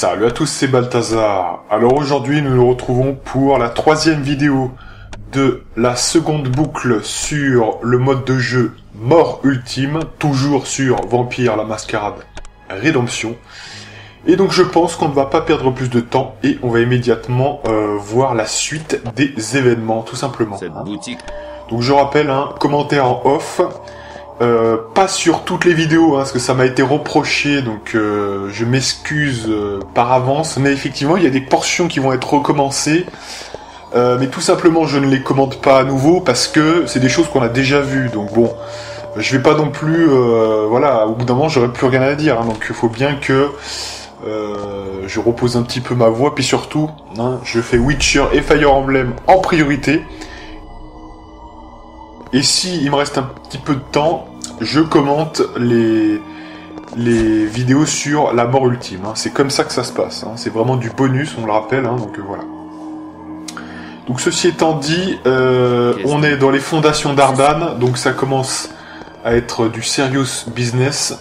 Salut à tous, c'est Balthazar. Alors aujourd'hui, nous nous retrouvons pour la 3e vidéo de la seconde boucle sur le mode de jeu Mort Ultime, toujours sur Vampire la Mascarade Rédemption. Et donc je pense qu'on ne va pas perdre plus de temps et on va immédiatement voir la suite des événements, tout simplement. Cette boutique. Donc je rappelle, commentaire en off. Pas sur toutes les vidéos, parce que ça m'a été reproché, donc je m'excuse par avance, mais effectivement il y a des portions qui vont être recommencées, mais tout simplement je ne les commente pas à nouveau parce que c'est des choses qu'on a déjà vues, donc bon, je vais pas non plus, voilà, au bout d'un moment j'aurais plus rien à dire, donc il faut bien que je repose un petit peu ma voix, puis surtout, je fais Witcher et Fire Emblem en priorité. Et si il me reste un petit peu de temps, je commente les vidéos sur la mort ultime. C'est comme ça que ça se passe. C'est vraiment du bonus, on le rappelle. Donc voilà. Donc ceci étant dit, on est dans les fondations d'Ardane, donc ça commence à être du serious business.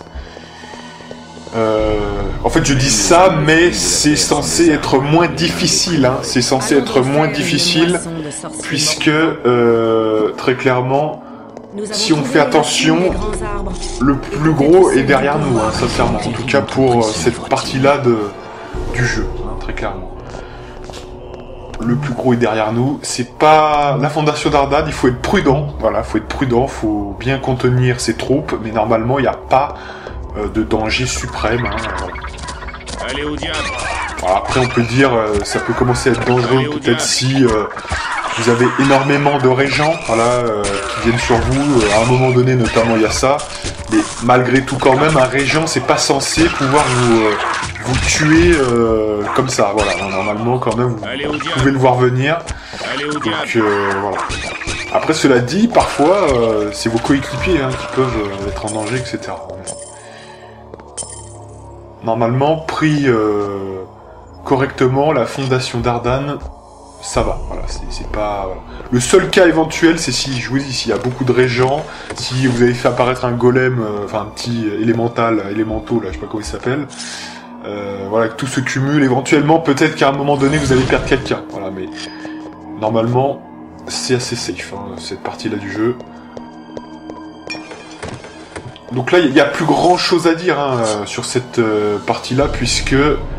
En fait, je dis ça, mais c'est censé être moins difficile. C'est censé être moins difficile, puisque très clairement, si on fait attention, le plus gros est derrière nous, sincèrement. En tout cas pour cette partie-là du jeu, très clairement. Le plus gros est derrière nous. C'est pas la fondation d'Ardane. Il faut être prudent. Voilà, faut être prudent. Faut bien contenir ses troupes, mais normalement, il n'y a pas de danger suprême. Allez au diable. Alors après on peut dire ça peut commencer à être dangereux peut-être si vous avez énormément de régents qui viennent sur vous, à un moment donné notamment il y a ça, mais malgré tout quand même un régent c'est pas censé pouvoir vous tuer comme ça, voilà, normalement quand même vous pouvez le voir venir, donc voilà. Après cela dit, parfois c'est vos coéquipiers qui peuvent être en danger, etc. Normalement, pris correctement, la fondation d'Ardane, ça va. Voilà, c'est pas. Voilà. Le seul cas éventuel, c'est si je vous dis s'il y a beaucoup de régents, si vous avez fait apparaître un golem, un petit élémentaux, là, je sais pas comment il s'appelle. Voilà, que tout se cumule. Éventuellement, peut-être qu'à un moment donné, vous allez perdre quelqu'un. Voilà, mais normalement, c'est assez safe cette partie-là du jeu. Donc là, il n'y a plus grand chose à dire sur cette partie-là, puisque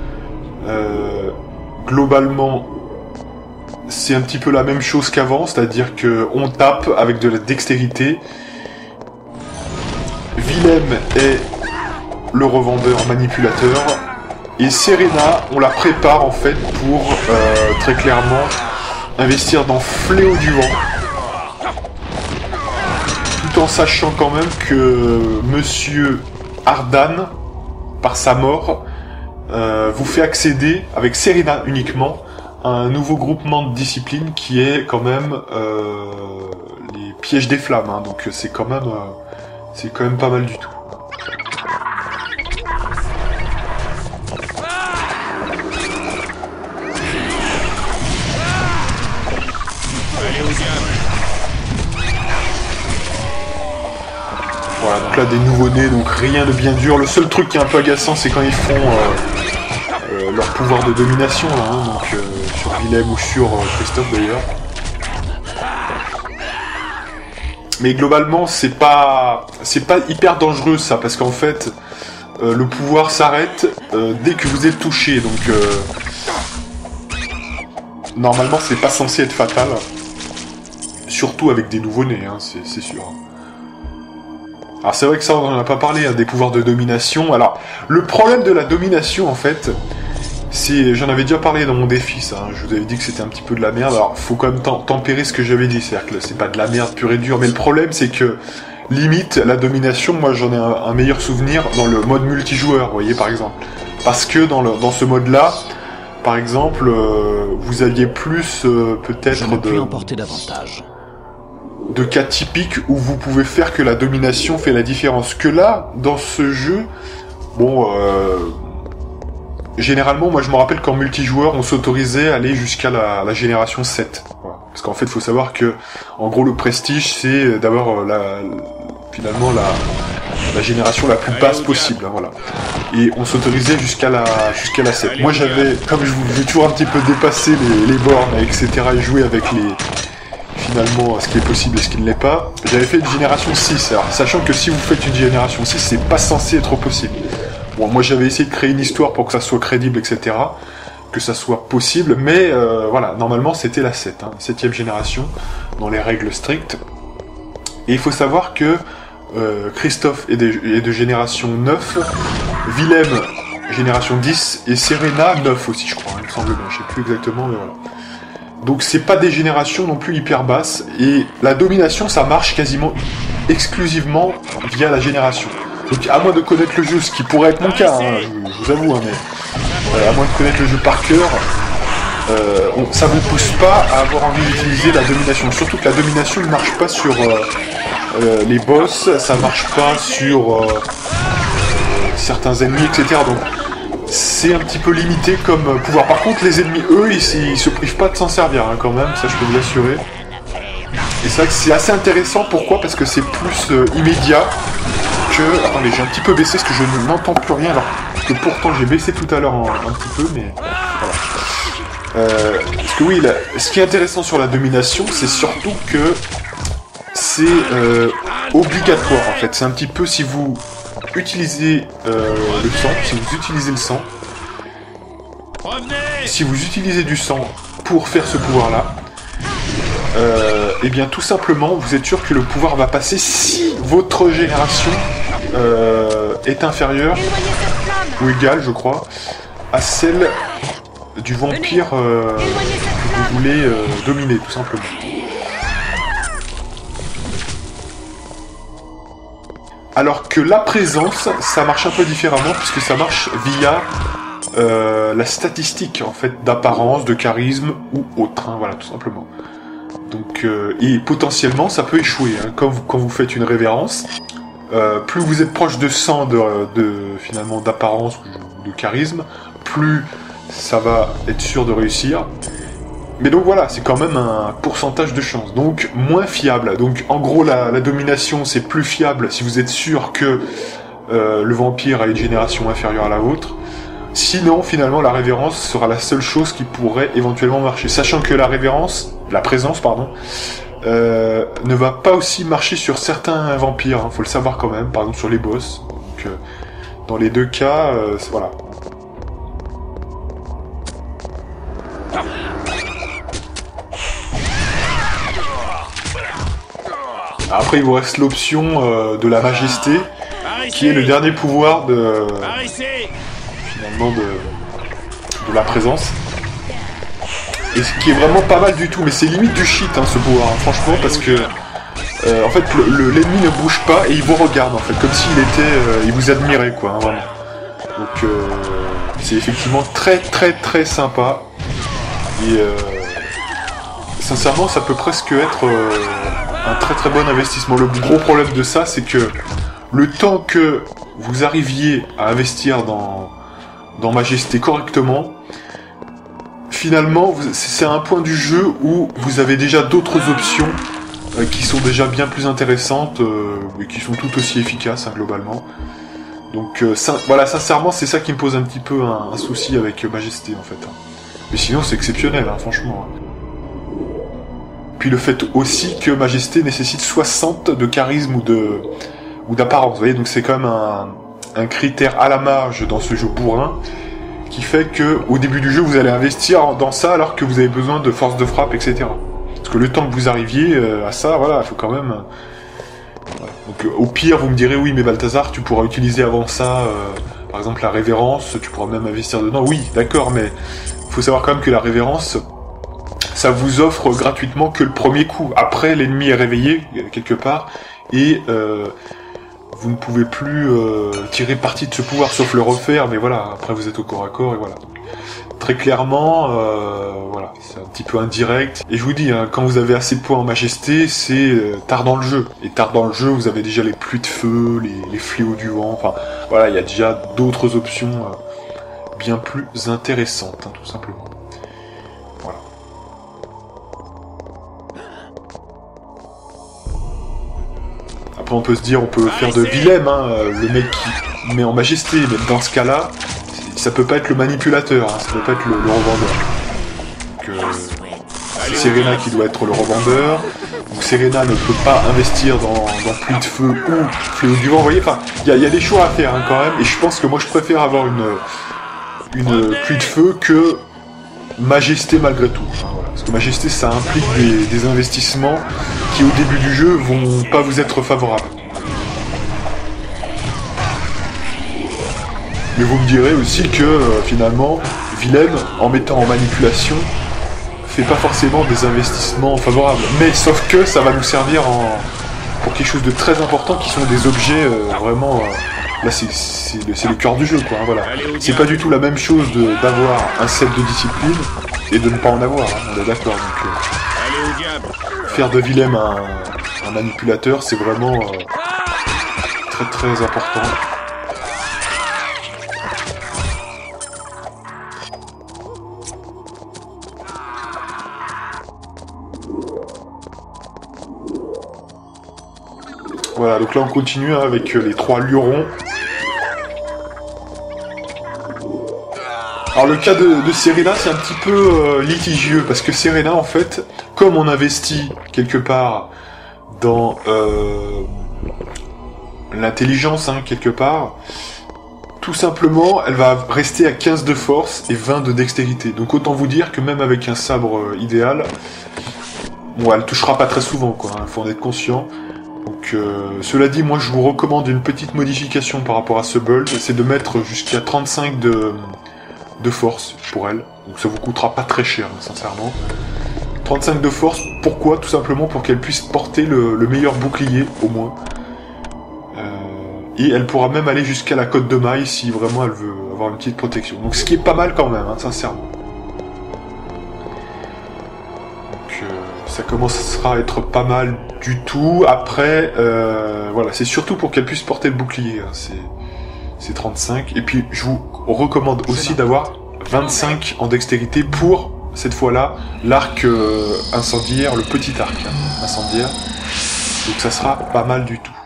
globalement, c'est un petit peu la même chose qu'avant, c'est-à-dire qu'on tape avec de la dextérité. Willem est le revendeur manipulateur, et Serena, on la prépare en fait pour très clairement investir dans Fléau du Vent. En sachant quand même que Monsieur Ardane, par sa mort, vous fait accéder, avec Serena uniquement, à un nouveau groupement de discipline qui est quand même les pièges des flammes. Donc c'est quand même pas mal du tout. Voilà, donc là des nouveaux-nés, donc rien de bien dur. Le seul truc qui est un peu agaçant, c'est quand ils font leur pouvoir de domination, donc sur Willem ou sur Christophe d'ailleurs. Mais globalement, c'est pas hyper dangereux ça, parce qu'en fait, le pouvoir s'arrête dès que vous êtes touché, donc normalement c'est pas censé être fatal. Surtout avec des nouveaux-nés, c'est sûr. Alors c'est vrai que ça on n'en a pas parlé, des pouvoirs de domination. Alors le problème de la domination en fait, c'est, j'en avais déjà parlé dans mon défi ça, je vous avais dit que c'était un petit peu de la merde. Alors faut quand même tempérer ce que j'avais dit, c'est-à-dire que c'est pas de la merde pure et dure, mais le problème c'est que limite la domination, moi j'en ai un meilleur souvenir dans le mode multijoueur, vous voyez par exemple. Parce que dans ce mode là, par exemple, vous aviez plus peut-être de cas typiques où vous pouvez faire que la domination fait la différence. Que là, dans ce jeu, bon, généralement, moi je me rappelle qu'en multijoueur, on s'autorisait à aller jusqu'à la génération 7. Voilà. Parce qu'en fait, il faut savoir que, en gros, le prestige, c'est d'avoir finalement la génération la plus basse possible, hein, voilà. Et on s'autorisait jusqu'à la 7. Moi j'avais, comme je veux toujours un petit peu dépasser les bornes, etc. et jouer avec finalement ce qui est possible et ce qui ne l'est pas, j'avais fait une génération 6, alors, sachant que si vous faites une génération 6, c'est pas censé être possible. Bon, moi j'avais essayé de créer une histoire pour que ça soit crédible, etc., que ça soit possible, mais voilà, normalement c'était la 7, hein, 7ème génération, dans les règles strictes. Et il faut savoir que Christophe est de génération 9, Willem génération 10, et Serena 9 aussi, je crois, il me semble bien, je sais plus exactement, mais voilà. Donc c'est pas des générations non plus hyper basses, et la domination ça marche quasiment exclusivement via la génération. Donc à moins de connaître le jeu, ce qui pourrait être mon cas, hein, je vous avoue, hein, mais à moins de connaître le jeu par cœur, ça vous pousse pas à avoir envie d'utiliser la domination. Surtout que la domination ne marche pas sur les boss, ça marche pas sur certains ennemis, etc. Donc c'est un petit peu limité comme pouvoir. Par contre, les ennemis, eux, ils se privent pas de s'en servir, hein, quand même, ça je peux vous l'assurer. Et c'est vrai que c'est assez intéressant, pourquoi ? Parce que c'est plus immédiat que... Attendez, j'ai un petit peu baissé parce que je n'entends plus rien, alors que pourtant j'ai baissé tout à l'heure un petit peu, mais voilà. Parce que oui, ce qui est intéressant sur la domination, c'est surtout que c'est obligatoire, en fait. C'est un petit peu si vous utilisez le sang, si vous utilisez du sang pour faire ce pouvoir-là, et bien tout simplement, vous êtes sûr que le pouvoir va passer si votre génération est inférieure ou égale, je crois, à celle du vampire que vous voulez dominer, tout simplement. Alors que la présence, ça marche un peu différemment, puisque ça marche via la statistique, en fait, d'apparence, de charisme ou autre, hein, voilà, tout simplement. Donc, et potentiellement, ça peut échouer, hein, quand vous faites une révérence. Plus vous êtes proche de 100 finalement d'apparence ou de charisme, plus ça va être sûr de réussir. Mais donc voilà, c'est quand même un pourcentage de chance, donc moins fiable. Donc en gros, la domination, c'est plus fiable si vous êtes sûr que le vampire a une génération inférieure à la vôtre. Sinon, finalement, la révérence sera la seule chose qui pourrait éventuellement marcher. Sachant que la présence, ne va pas aussi marcher sur certains vampires, hein, faut le savoir quand même, par exemple sur les boss. Donc, dans les deux cas, voilà. Après, il vous reste l'option de la majesté, qui est le dernier pouvoir finalement de la présence. Et ce qui est vraiment pas mal du tout, mais c'est limite du shit, hein, ce pouvoir, hein, franchement, parce que en fait l'ennemi ne bouge pas et il vous regarde, en fait, comme s'il il vous admirait, quoi, hein, vraiment. Donc c'est effectivement très très très sympa. Et sincèrement, ça peut presque être un très très bon investissement. Le gros problème de ça, c'est que le temps que vous arriviez à investir dans Majesté correctement, finalement, c'est un point du jeu où vous avez déjà d'autres options qui sont déjà bien plus intéressantes et qui sont tout aussi efficaces, hein, globalement. Donc voilà, sincèrement, c'est ça qui me pose un petit peu un souci avec Majesté, en fait. Mais sinon, c'est exceptionnel, hein, franchement. Puis le fait aussi que Majesté nécessite 60 de charisme ou d'apparence, vous voyez, donc c'est quand même un critère à la marge dans ce jeu bourrin, qui fait que au début du jeu vous allez investir dans ça alors que vous avez besoin de force de frappe, etc. Parce que le temps que vous arriviez à ça, voilà, il faut quand même... voilà. Donc au pire vous me direz oui mais Balthazar tu pourras utiliser avant ça par exemple la révérence, tu pourras même investir dedans, oui d'accord, mais il faut savoir quand même que la révérence ça vous offre gratuitement que le premier coup, après l'ennemi est réveillé quelque part et vous ne pouvez plus tirer parti de ce pouvoir, sauf le refaire, mais voilà, après vous êtes au corps à corps, et voilà. Donc, très clairement, voilà, c'est un petit peu indirect. Et je vous dis, hein, quand vous avez assez de points en majesté, c'est tard dans le jeu. Et tard dans le jeu, vous avez déjà les pluies de feu, les fléaux du vent, enfin, voilà, il y a déjà d'autres options bien plus intéressantes, hein, tout simplement. Voilà. Après on peut se dire, on peut faire de Willem, hein, le mec qui met en majesté, mais dans ce cas-là, ça peut pas être le manipulateur, hein, ça peut pas être le revendeur. Donc, c'est Serena qui doit être le revendeur, donc Serena ne peut pas investir dans Pluie de Feu ou Fléau du Vent, vous voyez, enfin, il y a des choix à faire hein, quand même, et je pense que moi je préfère avoir une Pluie de Feu que Majesté malgré tout. Enfin, voilà. Parce que Majesté ça implique des investissements qui au début du jeu vont pas vous être favorables. Mais vous me direz aussi que finalement, Willem, en mettant en manipulation, fait pas forcément des investissements favorables. Mais sauf que ça va nous servir pour quelque chose de très important qui sont des objets vraiment... là c'est le cœur du jeu quoi, hein, voilà. C'est pas du tout la même chose d'avoir un set de discipline et de ne pas en avoir, hein, on est d'accord. Donc faire de Willem un manipulateur c'est vraiment très très important. Voilà, donc là on continue hein, avec les 3 lurons. Alors le cas de Serena c'est un petit peu litigieux, parce que Serena en fait, comme on investit quelque part dans l'intelligence, hein, quelque part, tout simplement elle va rester à 15 de force et 20 de dextérité. Donc autant vous dire que même avec un sabre idéal, bon elle touchera pas très souvent quoi, hein, faut en être conscient. Donc cela dit, moi je vous recommande une petite modification par rapport à ce build, c'est de mettre jusqu'à 35 de force pour elle. Donc ça vous coûtera pas très cher, hein, sincèrement. 35 de force, pourquoi? Tout simplement pour qu'elle puisse porter le meilleur bouclier, au moins. Et elle pourra même aller jusqu'à la cote de maille si vraiment elle veut avoir une petite protection. Donc ce qui est pas mal quand même, hein, sincèrement. Ça commencera à être pas mal du tout. Après, voilà, c'est surtout pour qu'elle puisse porter le bouclier. Hein. C'est 35. Et puis, je vous recommande aussi d'avoir 25 en dextérité pour, cette fois-là, l'arc incendiaire, le petit arc incendiaire. Donc ça sera pas mal du tout.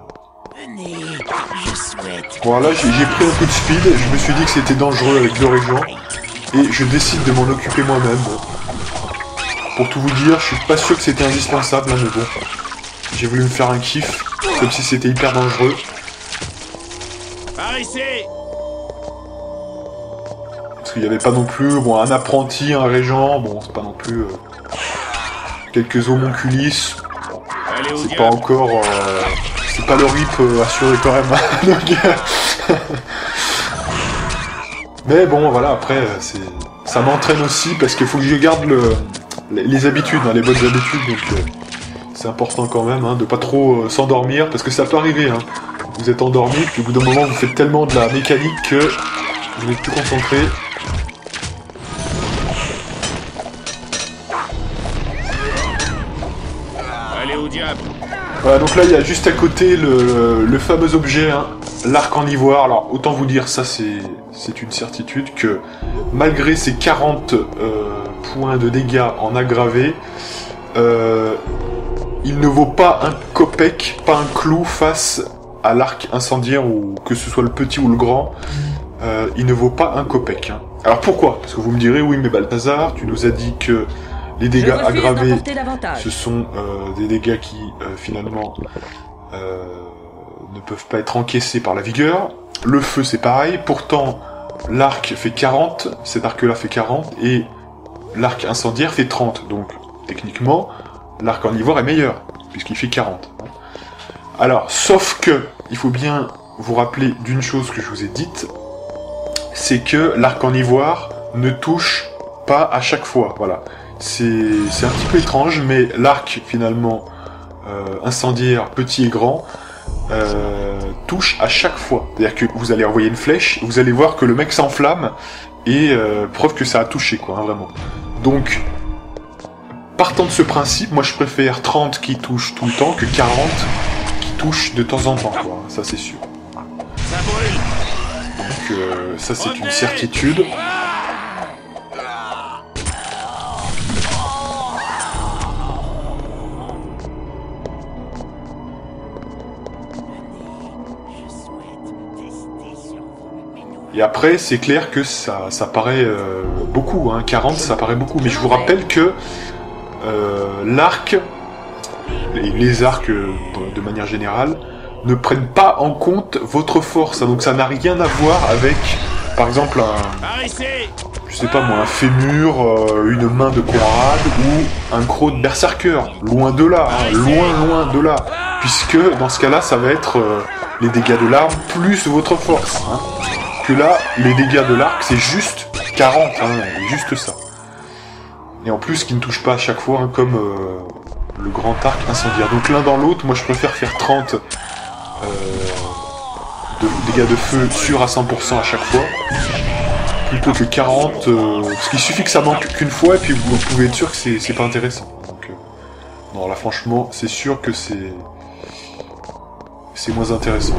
Bon, là, j'ai pris un coup de speed. Je me suis dit que c'était dangereux avec le régent. Et je décide de m'en occuper moi-même. Pour tout vous dire, je suis pas sûr que c'était indispensable, hein, mais bon. J'ai voulu me faire un kiff, comme si c'était hyper dangereux. Parce qu'il n'y avait pas non plus, bon, un apprenti, un régent, bon, c'est pas non plus... quelques homonculis, c'est pas encore... c'est pas le RIP assuré quand même, donc... Mais bon, voilà, après, ça m'entraîne aussi, parce qu'il faut que je garde les habitudes, hein, les bonnes habitudes, donc c'est important quand même hein, de pas trop s'endormir, parce que ça peut arriver, hein. Vous êtes endormi, puis au bout d'un moment vous faites tellement de la mécanique que vous n'êtes plus concentré. Allez au diable. Voilà, donc là il y a juste à côté le fameux objet, hein, l'arc en ivoire. Alors autant vous dire, ça c'est une certitude, que malgré ces 40 points de dégâts en aggravé, il ne vaut pas un kopek, pas un clou face à l'arc incendiaire, ou que ce soit le petit ou le grand, il ne vaut pas un kopek. Hein. Alors pourquoi? Parce que vous me direz, oui mais Balthazar, tu nous as dit que les dégâts aggravés, ce sont des dégâts qui finalement ne peuvent pas être encaissés par la vigueur. Le feu c'est pareil, pourtant l'arc fait 40, cet arc-là fait 40, et l'arc incendiaire fait 30, donc techniquement, l'arc en ivoire est meilleur, puisqu'il fait 40. Alors, sauf que, il faut bien vous rappeler d'une chose que je vous ai dite, c'est que l'arc en ivoire ne touche pas à chaque fois, voilà. C'est un petit peu étrange, mais l'arc, finalement, incendiaire, petit et grand, touche à chaque fois. C'est-à-dire que vous allez envoyer une flèche, vous allez voir que le mec s'enflamme, et preuve que ça a touché, quoi, hein, vraiment. Donc, partant de ce principe, moi je préfère 30 qui touche tout le temps que 40 qui touche de temps en temps, quoi. Ça c'est sûr. Donc ça c'est une certitude. Et après, c'est clair que ça paraît beaucoup, hein. 40 ça paraît beaucoup, mais je vous rappelle que l'arc, les arcs de manière générale, ne prennent pas en compte votre force, hein. Donc ça n'a rien à voir avec, par exemple, je sais pas moi, un fémur, une main de Conrad, ou un croc de berserker. Loin de là, hein. Loin de là. Puisque, dans ce cas-là, ça va être les dégâts de l'arme plus votre force, hein. Que là, les dégâts de l'arc, c'est juste 40, hein, juste ça. Et en plus, qui ne touche pas à chaque fois, hein, comme le grand arc incendiaire. Donc l'un dans l'autre, moi je préfère faire 30 de dégâts de feu sûrs à 100% à chaque fois, plutôt que 40, parce qu'il suffit que ça manque qu'une fois, et puis vous pouvez être sûr que c'est pas intéressant. Donc, non, là franchement, c'est sûr que c'est moins intéressant.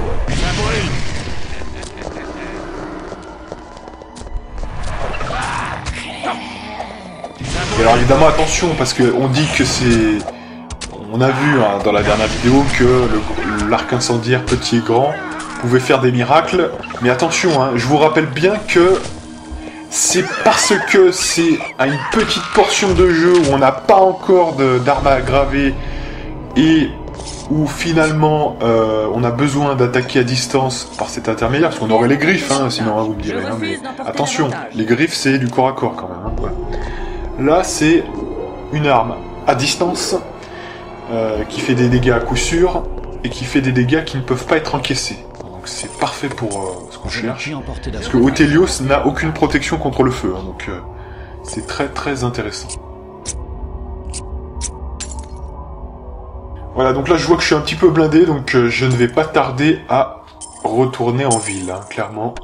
Et alors évidemment attention, parce que on dit que c'est... On a vu hein, dans la dernière vidéo que l'arc incendiaire petit et grand pouvait faire des miracles, mais attention, hein, je vous rappelle bien que c'est parce que c'est à une petite portion de jeu où on n'a pas encore d'armes à graver et où finalement on a besoin d'attaquer à distance par cet intermédiaire, parce qu'on aurait les griffes, hein, sinon hein, vous me direz, hein, mais attention, les griffes c'est du corps à corps quand même, hein, voilà. Là, c'est une arme à distance qui fait des dégâts à coup sûr et qui fait des dégâts qui ne peuvent pas être encaissés. Donc c'est parfait pour ce qu'on cherche. Parce que Othelios n'a aucune protection contre le feu, hein, donc c'est très très intéressant. Voilà, donc là je vois que je suis un petit peu blindé, donc je ne vais pas tarder à retourner en ville, hein, clairement.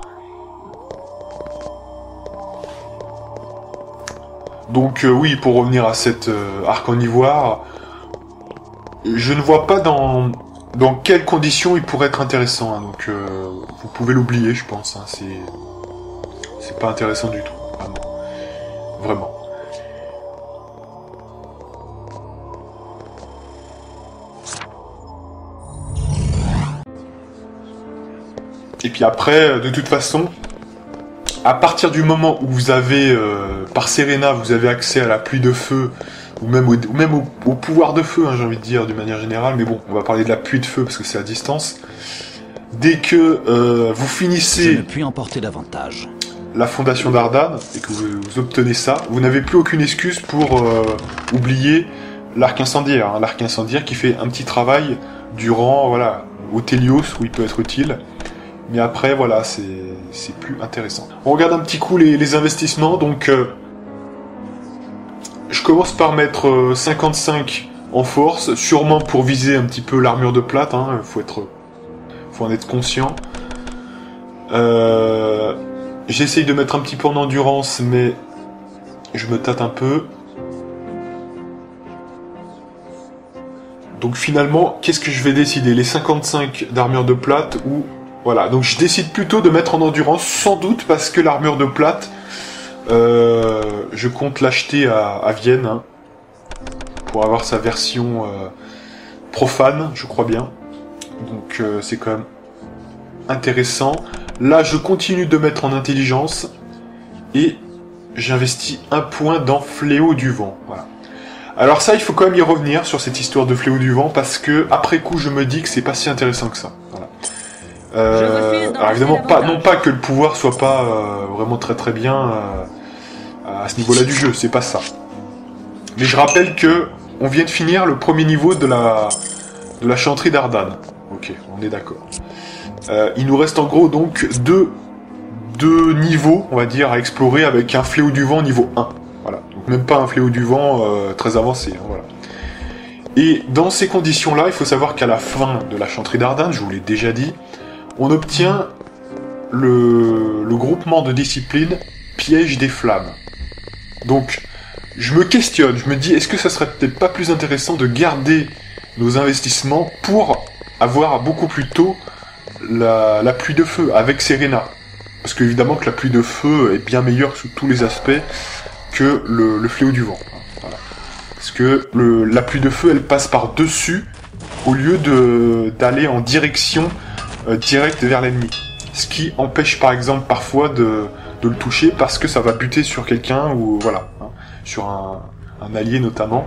Donc oui, pour revenir à cet arc en ivoire, je ne vois pas dans quelles conditions il pourrait être intéressant, hein, donc vous pouvez l'oublier, je pense, hein, c'est pas intéressant du tout, vraiment. Et puis après, de toute façon, à partir du moment où vous avez, par Serena, vous avez accès à la pluie de feu, ou même au pouvoir de feu, hein, j'ai envie de dire, d'une manière générale, mais bon, on va parler de la pluie de feu parce que c'est à distance. Dès que vous finissez... Je ne puis en porter davantage. La fondation d'Ardan, et que vous obtenez ça, vous n'avez plus aucune excuse pour oublier l'arc incendiaire, hein, l'arc incendiaire qui fait un petit travail durant, voilà, Othelios, où il peut être utile. Mais après, voilà, c'est plus intéressant. On regarde un petit coup les investissements, donc... je commence par mettre 55 en force, sûrement pour viser un petit peu l'armure de plate, hein, faut en être conscient. J'essaye de mettre un petit peu en endurance, mais je me tâte un peu. Donc finalement, qu'est-ce que je vais décider? Les 55 d'armure de plate ou... Voilà, donc je décide plutôt de mettre en endurance, sans doute parce que l'armure de plate, je compte l'acheter à Vienne, hein, pour avoir sa version profane, je crois bien. Donc c'est quand même intéressant. Là, je continue de mettre en intelligence et j'investis un point dans Fléau du Vent. Voilà. Alors ça, il faut quand même y revenir sur cette histoire de Fléau du Vent parce que après coup, je me dis que c'est pas si intéressant que ça. Voilà. Alors évidemment, non pas que le pouvoir soit pas vraiment très très bien à ce niveau-là du jeu, c'est pas ça. Mais je rappelle que on vient de finir le premier niveau de la chanterie d'Ardan. Ok, on est d'accord. Il nous reste en gros donc deux niveaux, on va dire, à explorer avec un Fléau du Vent niveau 1. Voilà, donc même pas un Fléau du Vent très avancé. Hein, voilà. Et dans ces conditions-là, il faut savoir qu'à la fin de la chanterie d'Ardan, je vous l'ai déjà dit, on obtient le groupement de discipline Piège des Flammes. Donc, je me questionne, je me dis, est-ce que ça serait peut-être pas plus intéressant de garder nos investissements pour avoir beaucoup plus tôt la pluie de feu avec Serena? Parce qu'évidemment que la pluie de feu est bien meilleure sous tous les aspects que le Fléau du Vent. Voilà. Parce que la pluie de feu, elle passe par-dessus au lieu d'aller en direction directe vers l'ennemi. ce qui empêche par exemple parfois de le toucher parce que ça va buter sur quelqu'un ou voilà, hein, sur un allié notamment.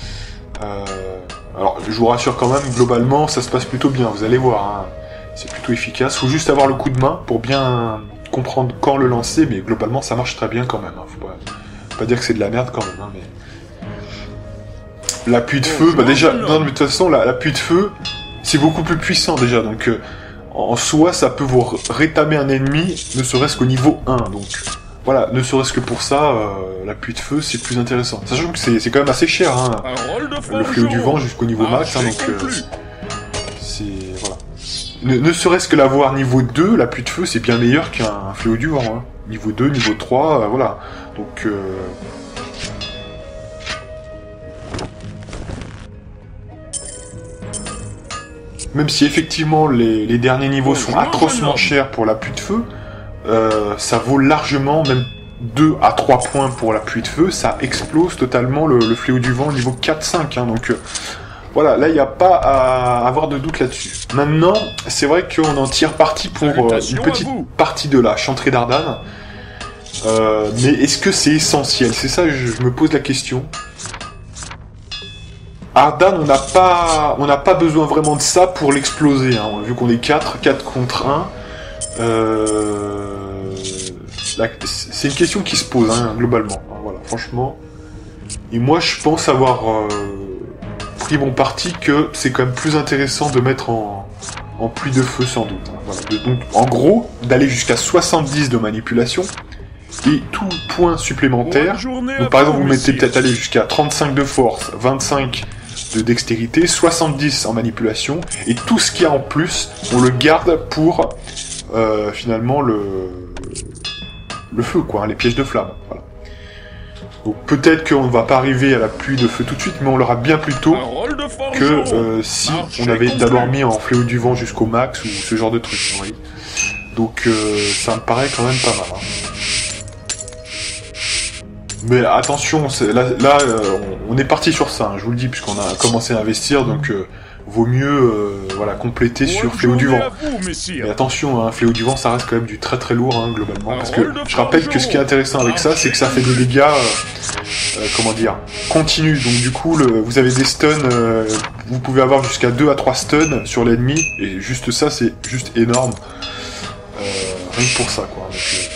Alors je vous rassure quand même, globalement ça se passe plutôt bien, vous allez voir, hein, c'est plutôt efficace. Faut juste avoir le coup de main pour bien comprendre quand le lancer, mais globalement ça marche très bien quand même. Hein. Faut pas dire que c'est de la merde quand même, hein, mais l'appui de feu, bah déjà, non, mais de toute façon l'appui de feu c'est beaucoup plus puissant déjà, donc en soi ça peut vous rétamer un ennemi, ne serait-ce qu'au niveau 1, donc voilà, ne serait-ce que pour ça, l'appui de feu c'est plus intéressant. Sachant que c'est quand même assez cher, hein, le fléau du vent jusqu'au niveau max, hein, donc c'est... voilà. Ne serait-ce que l'avoir niveau 2, l'appui de feu c'est bien meilleur qu'un fléau du vent, hein. Niveau 2, niveau 3, voilà. Donc... même si effectivement les derniers niveaux sont atrocement chers pour l'appui de feu, ça vaut largement, même 2 à 3 points pour l'appui de feu, ça explose totalement le fléau du vent niveau 4-5, hein, donc voilà, là il n'y a pas à avoir de doute là-dessus. Maintenant, c'est vrai qu'on en tire parti pour une petite partie de la chanterie d'Ardan, mais est-ce que c'est essentiel? C'est ça, je me pose la question. Ardan, on n'a pas besoin vraiment de ça pour l'exploser, hein. Vu qu'on est 4 contre 1. C'est une question qui se pose, hein, globalement. Voilà, franchement. Et moi, je pense avoir pris mon parti que c'est quand même plus intéressant de mettre en pluie de feu, sans doute. Hein. Voilà. Donc, en gros, d'aller jusqu'à 70 de manipulation et tout point supplémentaire. Donc, par exemple, vous mettez peut-être aller jusqu'à 35 de force, 25 de dextérité, 70 en manipulation, et tout ce qu'il y a en plus, on le garde pour finalement le feu, quoi, hein, les pièges de flamme. Voilà. Donc peut-être qu'on ne va pas arriver à la pluie de feu tout de suite, mais on l'aura bien plus tôt que si on avait d'abord mis en fléau du vent jusqu'au max ou ce genre de truc. Vous voyez. Donc ça me paraît quand même pas mal. Hein. Mais attention, là on est parti sur ça, hein, je vous le dis, puisqu'on a commencé à investir, donc vaut mieux voilà, compléter sur Fléau du Vent. Mais attention, hein, Fléau du Vent, ça reste quand même du très très lourd, hein, globalement, parce que je rappelle que ce qui est intéressant avec ça, c'est que ça fait des dégâts, comment dire, continus. Donc du coup, vous avez des stuns, vous pouvez avoir jusqu'à 2 à 3 stuns sur l'ennemi, et juste ça, c'est juste énorme. Rien que pour ça, quoi. Donc,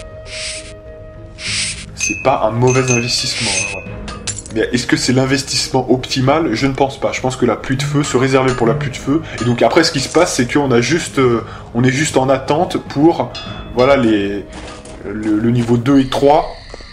c'est pas un mauvais investissement. Hein, voilà. Mais est-ce que c'est l'investissement optimal? Je ne pense pas. Je pense que la pluie de feu se réservait pour la pluie de feu. Et donc après, ce qui se passe, c'est qu'on a juste, on est juste en attente pour, voilà, le niveau 2 et 3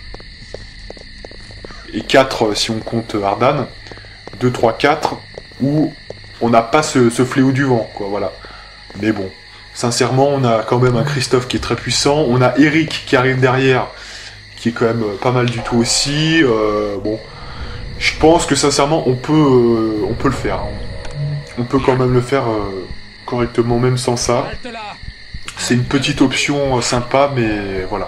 et 4 si on compte Ardan. 2, 3, 4 où on n'a pas ce fléau du vent, quoi. Voilà. Mais bon, sincèrement, on a quand même un Christophe qui est très puissant. On a Eric qui arrive derrière, qui est quand même pas mal du tout aussi. Bon. Je pense que sincèrement on peut le faire. On peut quand même le faire correctement même sans ça. C'est une petite option sympa, mais voilà.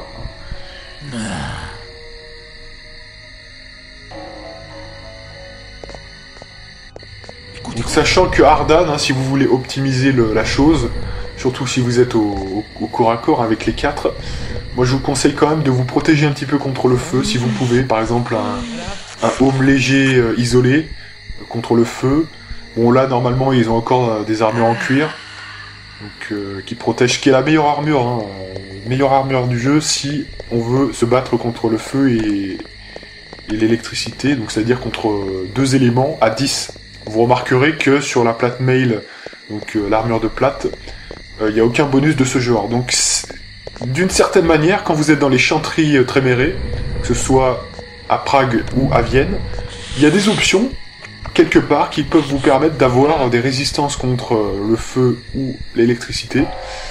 Donc, sachant que Ardan, hein, si vous voulez optimiser la chose, surtout si vous êtes au corps à corps avec les 4, moi je vous conseille quand même de vous protéger un petit peu contre le feu, si vous pouvez, par exemple un home léger isolé contre le feu. Bon là normalement ils ont encore des armures en cuir, donc qui protègent, qui est la meilleure armure, hein, meilleure armure du jeu si on veut se battre contre le feu et l'électricité, donc c'est-à-dire contre 2 éléments à 10. Vous remarquerez que sur la plate mail, donc l'armure de plate, il n'y a aucun bonus de ce genre. Donc d'une certaine manière, quand vous êtes dans les chanteries trémérées, que ce soit à Prague ou à Vienne, il y a des options, quelque part, qui peuvent vous permettre d'avoir des résistances contre le feu ou l'électricité,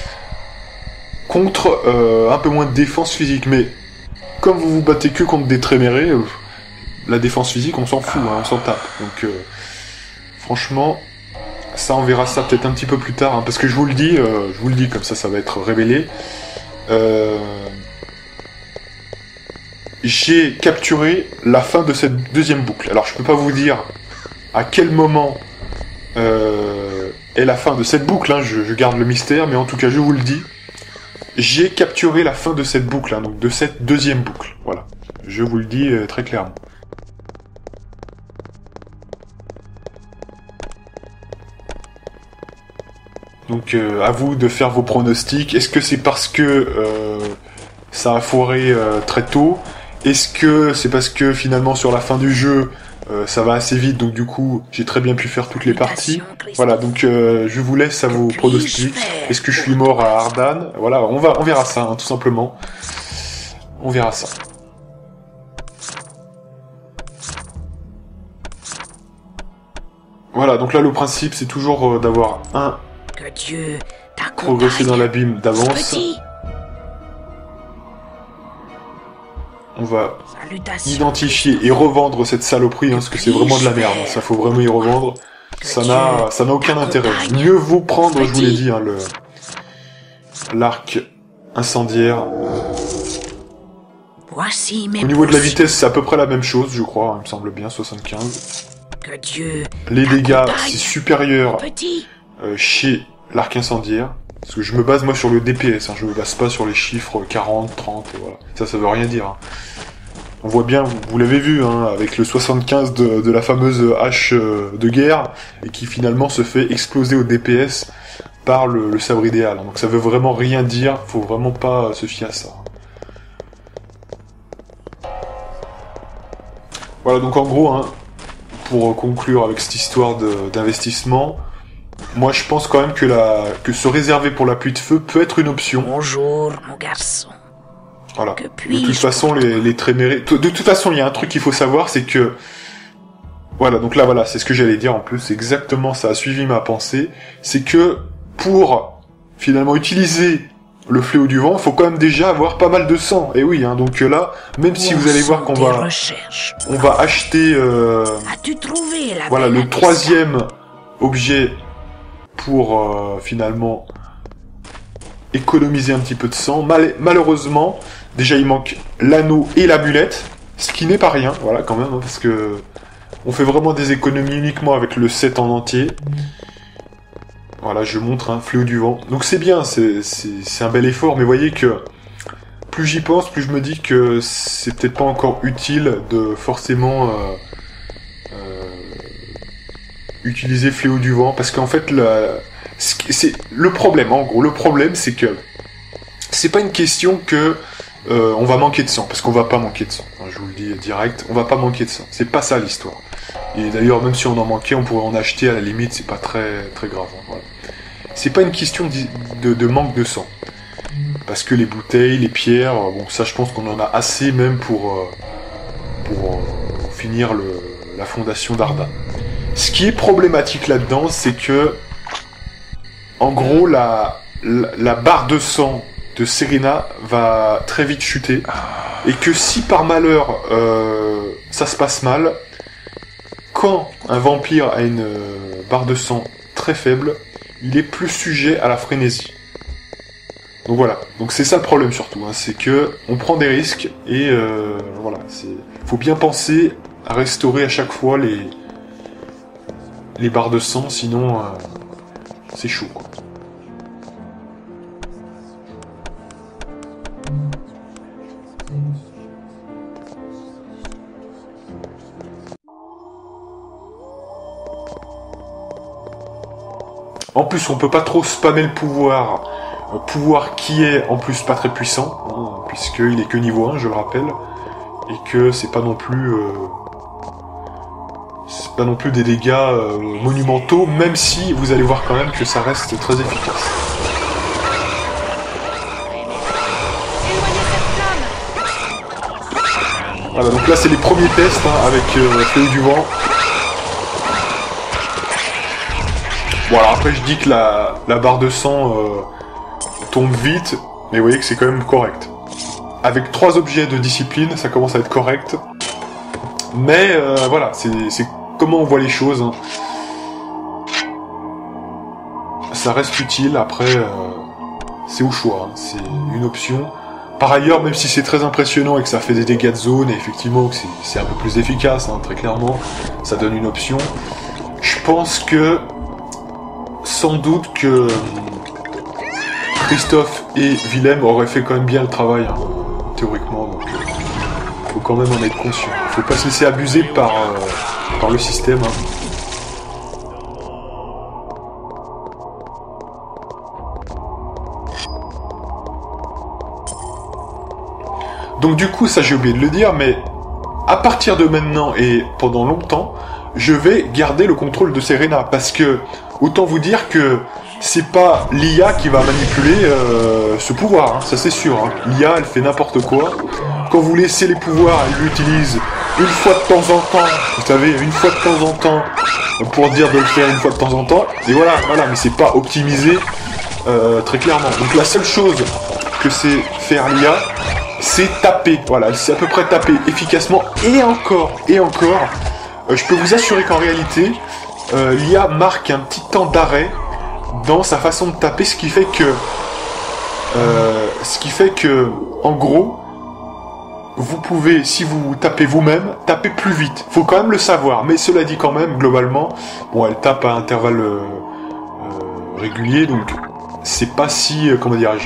contre un peu moins de défense physique. Mais comme vous vous battez que contre des trémérés, la défense physique, on s'en fout, hein, on s'en tape. Donc franchement, ça on verra ça peut-être un petit peu plus tard, hein, parce que je vous le dis comme ça va être révélé. J'ai capturé la fin de cette deuxième boucle. Alors je peux pas vous dire à quel moment est la fin de cette boucle, hein, je garde le mystère, mais en tout cas je vous le dis, j'ai capturé la fin de cette boucle, hein, donc de cette deuxième boucle. Voilà, je vous le dis très clairement. Donc à vous de faire vos pronostics. Est-ce que c'est parce que ça a foiré très tôt? Est-ce que c'est parce que finalement sur la fin du jeu ça va assez vite, donc du coup j'ai très bien pu faire toutes les parties. Voilà, donc je vous laisse à vos pronostics. Est-ce que je suis mort à Ardan? Voilà, on verra ça, hein, tout simplement. On verra ça. Voilà, donc là le principe c'est toujours d'avoir un progresser dans l'abîme d'avance. On va identifier et revendre cette saloperie, hein, parce que c'est vraiment de la merde. Hein, ça faut vraiment y revendre. Ça n'a aucun intérêt. Mieux vaut prendre, je vous l'ai dit, hein, l'arc incendiaire. Au niveau de la vitesse, c'est à peu près la même chose, je crois. Il me semble bien, 75. Les dégâts, c'est supérieur chez l'arc incendiaire. Parce que je me base moi sur le DPS, hein, je me base pas sur les chiffres 40, 30, et voilà. Ça veut rien dire. Hein. On voit bien, vous l'avez vu, hein, avec le 75 de la fameuse hache de guerre, et qui finalement se fait exploser au DPS par le sabre idéal. Hein. Donc ça veut vraiment rien dire, faut vraiment pas se fier à ça. Voilà, donc en gros, hein, pour conclure avec cette histoire d'investissement, moi je pense quand même que se réserver pour la pluie de feu peut être une option. Bonjour mon garçon. Voilà. De toute façon, les Trémérés... De toute façon, il y a un truc qu'il faut savoir, c'est que... Voilà, donc là, voilà, c'est ce que j'allais dire en plus, c'est exactement ça a suivi ma pensée. C'est que, pour, finalement, utiliser le fléau du vent, il faut quand même déjà avoir pas mal de sang. Et oui, hein, donc là, même si vous allez voir qu'on va... On va acheter... voilà, le troisième objet pour, finalement... économiser un petit peu de sang. Malheureusement, déjà il manque l'anneau et l'amulette, ce qui n'est pas rien, voilà quand même, hein, parce que on fait vraiment des économies uniquement avec le set en entier. Voilà, je montre un fléau du vent. Donc c'est bien, c'est un bel effort, mais vous voyez que plus j'y pense, plus je me dis que c'est peut-être pas encore utile de forcément utiliser fléau du vent, parce qu'en fait c'est le problème, en gros. Le problème, c'est que c'est pas une question que on va manquer de sang, parce qu'on va pas manquer de sang. Enfin, je vous le dis direct, on va pas manquer de sang. C'est pas ça l'histoire. Et d'ailleurs, même si on en manquait, on pourrait en acheter à la limite. C'est pas très très grave. Hein, voilà. C'est pas une question de manque de sang, parce que les bouteilles, les pierres, bon, ça, je pense qu'on en a assez même pour finir la fondation d'Arda. Ce qui est problématique là-dedans, c'est que en gros, la barre de sang de Serena va très vite chuter, et que si par malheur ça se passe mal, quand un vampire a une barre de sang très faible, il est plus sujet à la frénésie. Donc voilà, donc c'est ça le problème surtout, hein, c'est que on prend des risques, et voilà, faut bien penser à restaurer à chaque fois les barres de sang, sinon c'est chaud, quoi. En plus, on peut pas trop spammer le pouvoir qui est en plus pas très puissant, hein, puisqu'il est que niveau 1, je le rappelle, et que c'est pas non plus des dégâts monumentaux, même si vous allez voir quand même que ça reste très efficace. Voilà, donc là c'est les premiers tests, hein, avec Fléau du Vent. Bon, alors après je dis que la barre de sang tombe vite, mais vous voyez que c'est quand même correct. Avec 3 objets de discipline, ça commence à être correct. Mais voilà, c'est comment on voit les choses. Hein. Ça reste utile, après c'est au choix, hein. C'est une option. Par ailleurs, même si c'est très impressionnant et que ça fait des dégâts de zone, et effectivement que c'est un peu plus efficace, hein, très clairement, ça donne une option. Je pense que sans doute que Christophe et Willem auraient fait quand même bien le travail, hein, théoriquement, donc faut quand même en être conscient. Faut pas se laisser abuser par le système. Hein. Donc du coup, ça j'ai oublié de le dire, mais à partir de maintenant et pendant longtemps, je vais garder le contrôle de Serena, parce que autant vous dire que c'est pas l'IA qui va manipuler ce pouvoir, hein, ça c'est sûr. Hein. L'IA, elle fait n'importe quoi. Quand vous laissez les pouvoirs, elle l'utilise une fois de temps en temps, vous savez, une fois de temps en temps, pour dire de le faire une fois de temps en temps, et voilà, mais c'est pas optimisé très clairement. Donc la seule chose que c'est faire l'IA, c'est taper, voilà, c'est à peu près taper efficacement, et encore, je peux vous assurer qu'en réalité, l'IA marque un petit temps d'arrêt dans sa façon de taper, ce qui fait que, en gros, vous pouvez, si vous tapez vous-même, taper plus vite. Faut quand même le savoir, mais cela dit quand même, globalement, bon, elle tape à intervalles réguliers, donc c'est pas si, comment dirais-je,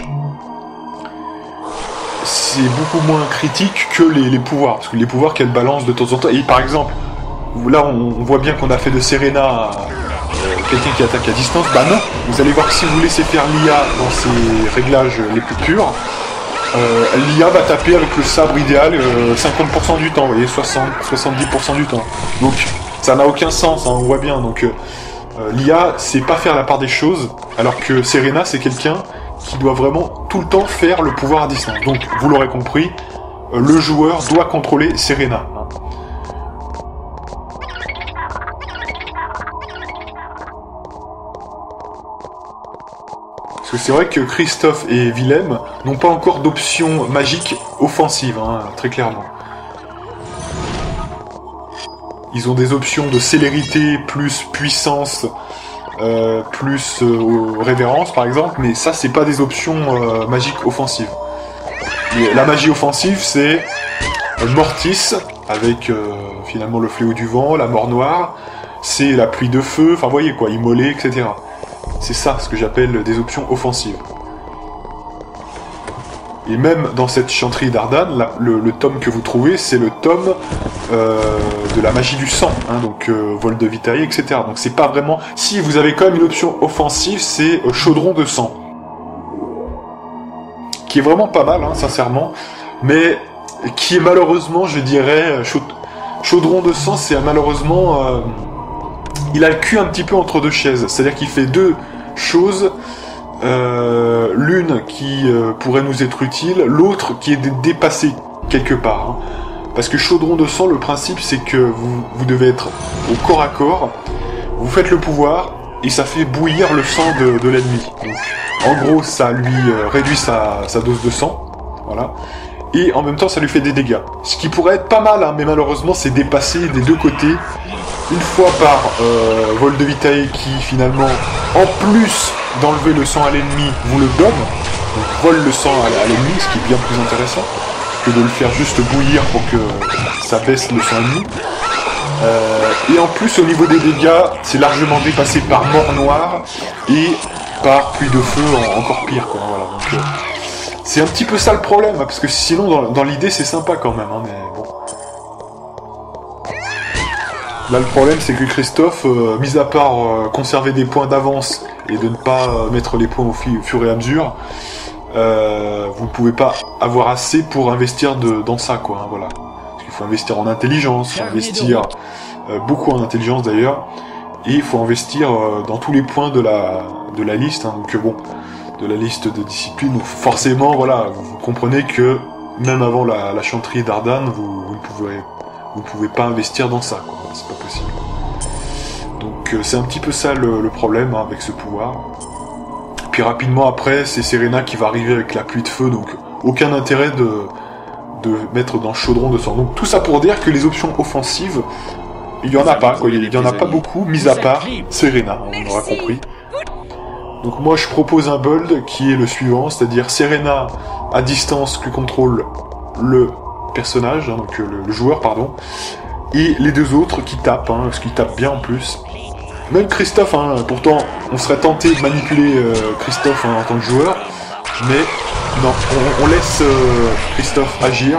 c'est beaucoup moins critique que les pouvoirs, parce que les pouvoirs qu'elle balance de temps en temps, et par exemple, là on voit bien qu'on a fait de Serena quelqu'un qui attaque à distance, bah non, vous allez voir que si vous laissez faire l'IA dans ses réglages les plus purs, l'IA va taper avec le sabre idéal 50% du temps, vous voyez, 60-70% du temps. Donc ça n'a aucun sens, hein, on voit bien, donc l'IA c'est pas faire la part des choses, alors que Serena c'est quelqu'un qui doit vraiment tout le temps faire le pouvoir à distance. Donc, vous l'aurez compris, le joueur doit contrôler Serena. Parce que c'est vrai que Christophe et Willem n'ont pas encore d'option magique offensive, hein, très clairement. Ils ont des options de célérité plus puissance, plus révérence par exemple, mais ça c'est pas des options magiques offensives. La magie offensive c'est Mortis avec finalement le fléau du vent, la mort noire, c'est la pluie de feu, enfin vous voyez quoi, immolé, etc. C'est ça ce que j'appelle des options offensives. Et même dans cette chanterie d'Ardan, le tome que vous trouvez, c'est le tome de la magie du sang, hein, donc vol de vitae, etc. Donc c'est pas vraiment... Si, vous avez quand même une option offensive, c'est chaudron de sang. Qui est vraiment pas mal, hein, sincèrement, mais qui est malheureusement, je dirais... Chaudron de sang, c'est malheureusement... il a le cul un petit peu entre deux chaises, c'est-à-dire qu'il fait deux choses... l'une qui pourrait nous être utile, l'autre qui est dépassée quelque part. Hein. Parce que chaudron de sang, le principe c'est que vous devez être au corps à corps, vous faites le pouvoir, et ça fait bouillir le sang de l'ennemi. Donc, en gros, ça lui réduit sa dose de sang, voilà. Et en même temps, ça lui fait des dégâts. Ce qui pourrait être pas mal, hein, mais malheureusement, c'est dépassé des deux côtés. Une fois par vol de vitae qui, finalement, en plus d'enlever le sang à l'ennemi, vous le donne. Donc, vole le sang à l'ennemi, ce qui est bien plus intéressant que de le faire juste bouillir pour que ça baisse le sang ennemi. Et en plus, au niveau des dégâts, c'est largement dépassé par mort noire et par pluie de feu, encore pire, quoi. Voilà, donc, c'est un petit peu ça le problème, hein, parce que sinon, dans l'idée, c'est sympa quand même, hein, mais bon. Là, le problème, c'est que Christophe, mis à part conserver des points d'avance et de ne pas mettre les points au fur et à mesure, vous ne pouvez pas avoir assez pour investir dans ça, quoi, hein, voilà. Parce qu'il faut investir en intelligence, il faut investir beaucoup en intelligence d'ailleurs, et il faut investir dans tous les points de la liste, hein, donc bon, de la liste de disciplines. Donc forcément, voilà, vous comprenez que même avant la chanterie d'Ardan, vous ne pouvez pas investir dans ça, quoi. C'est pas possible. Donc c'est un petit peu ça le problème, hein, avec ce pouvoir. Puis rapidement après, c'est Serena qui va arriver avec la pluie de feu, donc aucun intérêt de mettre dans chaudron de sang. Donc tout ça pour dire que les options offensives, il y en a pas, quoi. Il y en a pas beaucoup, mis à part Serena, on aura compris. Donc moi je propose un build qui est le suivant, c'est-à-dire Serena à distance qui contrôle le personnage, hein, donc le joueur, pardon, et les deux autres qui tapent, hein, parce qu'ils tapent bien en plus. Même Christophe, hein, pourtant on serait tenté de manipuler Christophe, hein, en tant que joueur, Mais non, on laisse Christophe agir.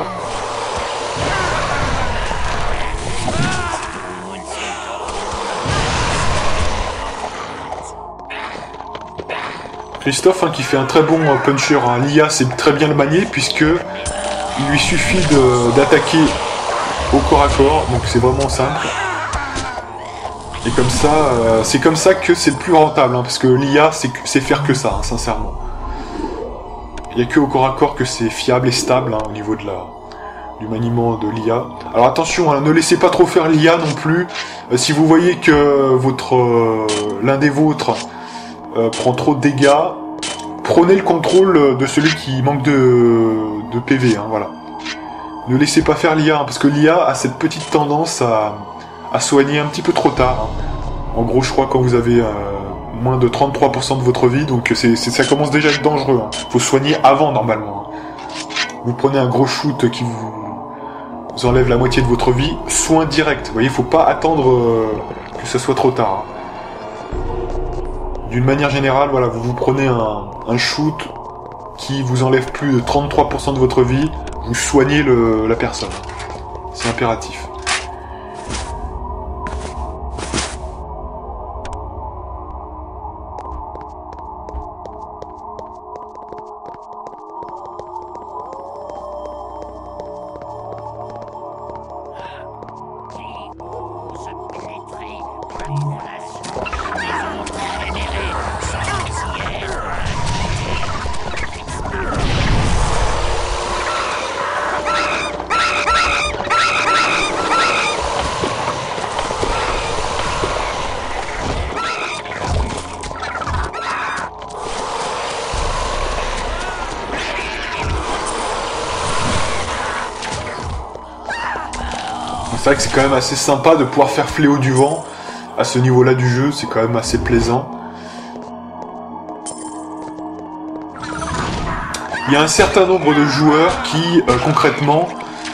Christophe qui fait un très bon puncher. L'IA sait très bien le manier puisque il lui suffit d'attaquer au corps à corps. Donc c'est vraiment simple. Et comme ça, c'est comme ça que c'est le plus rentable. Parce que l'IA c'est faire que ça, sincèrement. Il n'y a que au corps à corps que c'est fiable et stable au niveau du maniement de l'IA. Alors attention, ne laissez pas trop faire l'IA non plus. Si vous voyez que l'un des vôtres prend trop de dégâts, prenez le contrôle de celui qui manque de PV, voilà. Ne laissez pas faire l'IA, parce que l'IA a cette petite tendance à soigner un petit peu trop tard. En gros, je crois quand vous avez moins de 33% de votre vie, donc ça commence déjà à être dangereux. Faut soigner avant, normalement. Vous prenez un gros shoot qui vous enlève la moitié de votre vie, soin direct. Vous voyez, faut pas attendre que ce soit trop tard. D'une manière générale, voilà, vous prenez un shoot qui vous enlève plus de 33% de votre vie, vous soignez la personne. C'est impératif. C'est vrai que c'est quand même assez sympa de pouvoir faire Fléau du Vent à ce niveau-là du jeu, c'est quand même assez plaisant. Il y a un certain nombre de joueurs qui, concrètement,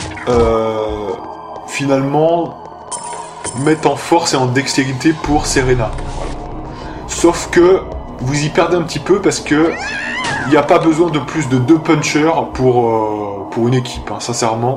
finalement, mettent en force et en dextérité pour Serena. Sauf que vous y perdez un petit peu parce que il n'y a pas besoin de plus de 2 punchers pour une équipe, sincèrement.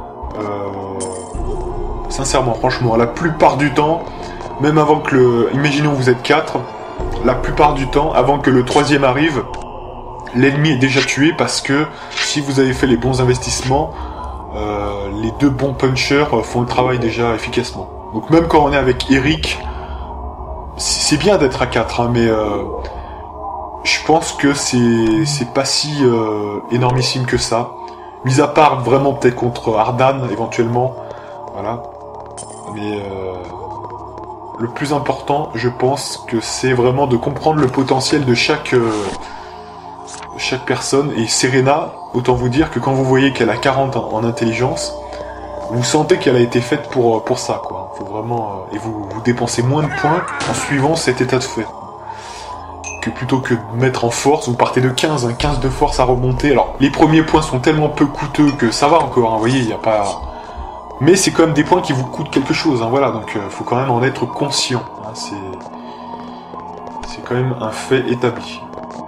Sincèrement, franchement, la plupart du temps, même avant que imaginons vous êtes 4, la plupart du temps, avant que le 3e arrive, l'ennemi est déjà tué parce que si vous avez fait les bons investissements, les 2 bons punchers font le travail déjà efficacement. Donc même quand on est avec Eric, c'est bien d'être à 4, mais je pense que c'est pas si énormissime que ça. Mis à part vraiment peut-être contre Ardan éventuellement, voilà. Mais le plus important, je pense que c'est vraiment de comprendre le potentiel de chaque personne. Et Serena, autant vous dire que quand vous voyez qu'elle a 40 en intelligence, vous sentez qu'elle a été faite pour ça, quoi. Faut vraiment et vous dépensez moins de points en suivant cet état de fait. Que plutôt que de mettre en force, vous partez de 15, 15 de force à remonter. Alors les premiers points sont tellement peu coûteux que ça va encore, vous voyez, il n'y a pas. Mais c'est quand même des points qui vous coûtent quelque chose, voilà, donc faut quand même en être conscient. C'est quand même un fait établi.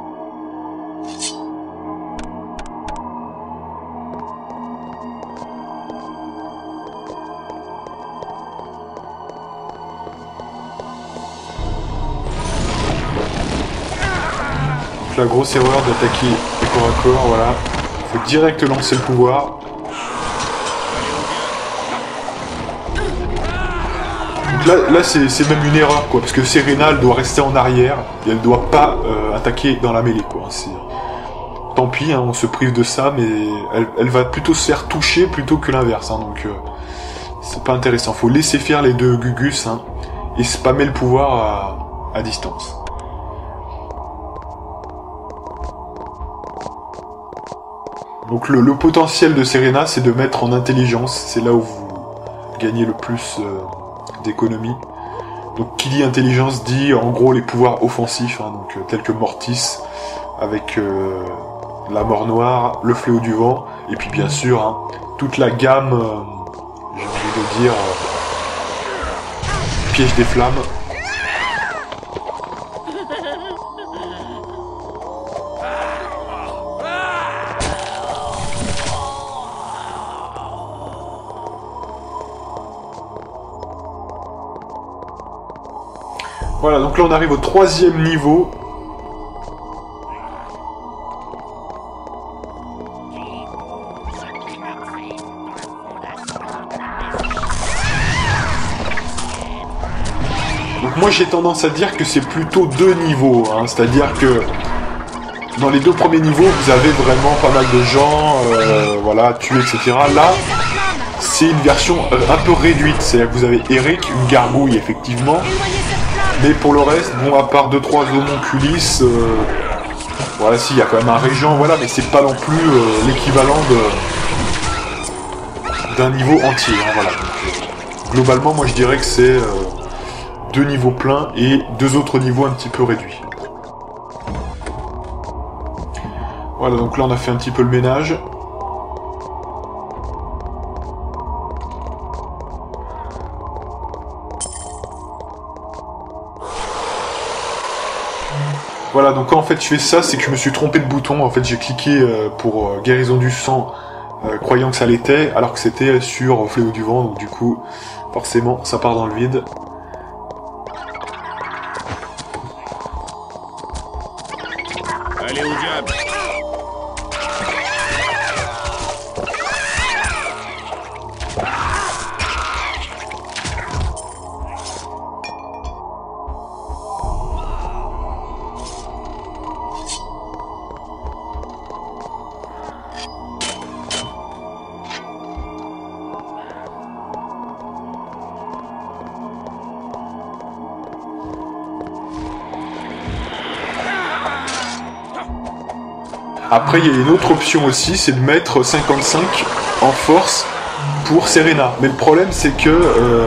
Donc la grosse erreur d'attaquer le corps à corps, voilà. Faut direct lancer le pouvoir. Là c'est même une erreur, quoi, parce que Serena, elle doit rester en arrière, et elle doit pas attaquer dans la mêlée, quoi. Tant pis, on se prive de ça, mais elle va plutôt se faire toucher plutôt que l'inverse, donc c'est pas intéressant. Faut laisser faire les 2 Gugus, et spammer le pouvoir à distance. Donc le potentiel de Serena, c'est de mettre en intelligence, c'est là où vous gagnez le plus d'économie. Donc qui dit intelligence dit en gros les pouvoirs offensifs, donc tels que Mortis avec la mort noire, le fléau du vent, et puis bien sûr toute la gamme, j'ai envie de dire, piège des flammes. Voilà, donc là on arrive au 3e niveau. Donc moi j'ai tendance à dire que c'est plutôt 2 niveaux, hein, c'est-à-dire que dans les 2 premiers niveaux vous avez vraiment pas mal de gens, voilà, tués, etc. Là, c'est une version un peu réduite, c'est-à-dire que vous avez Eric, une gargouille effectivement, mais pour le reste, bon, à part 2-3 homunculus, voilà, si, il y a quand même un régent, voilà, mais c'est pas non plus l'équivalent d'un niveau entier, hein, voilà. Donc, globalement, moi je dirais que c'est 2 niveaux pleins et 2 autres niveaux un petit peu réduits. Voilà, donc là on a fait un petit peu le ménage. Voilà, donc quand en fait je fais ça, c'est que je me suis trompé de bouton. En fait j'ai cliqué pour guérison du sang, croyant que ça l'était, alors que c'était sur fléau du vent, donc du coup, forcément, ça part dans le vide. Allez au diable! Après, il y a une autre option aussi, c'est de mettre 55 en force pour Serena. Mais le problème, c'est que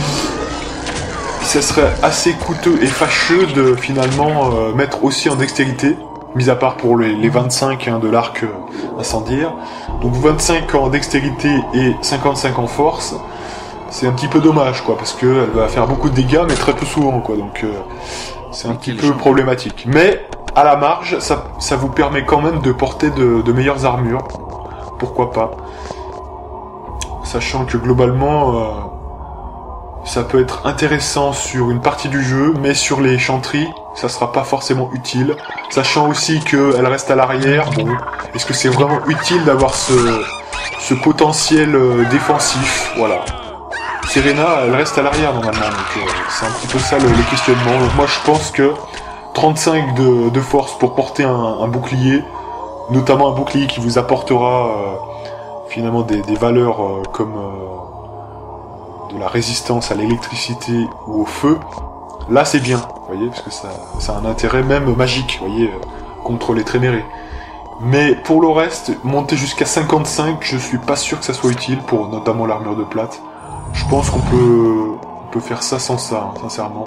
ça serait assez coûteux et fâcheux de finalement mettre aussi en dextérité, mis à part pour les 25 hein, de l'arc incendiaire. Donc 25 en dextérité et 55 en force, c'est un petit peu dommage, quoi, parce qu'elle va faire beaucoup de dégâts, mais très peu souvent, quoi. Donc c'est un petit peu problématique. Mais à la marge, ça vous permet quand même de porter de meilleures armures. Pourquoi pas. Sachant que globalement, ça peut être intéressant sur une partie du jeu, mais sur les chanteries, ça sera pas forcément utile. Sachant aussi qu'elle reste à l'arrière, bon, est-ce que c'est vraiment utile d'avoir ce potentiel défensif? Voilà. Serena, elle reste à l'arrière normalement, donc c'est un petit peu ça les questionnements. Donc moi je pense que 35 de force pour porter un bouclier, notamment un bouclier qui vous apportera finalement des valeurs comme de la résistance à l'électricité ou au feu, là c'est bien, vous voyez, parce que ça a un intérêt même magique, vous voyez, contre les Trémérés. Mais pour le reste, monter jusqu'à 55, je suis pas sûr que ça soit utile pour notamment l'armure de plate. Je pense qu'on peut faire ça sans ça, hein, sincèrement.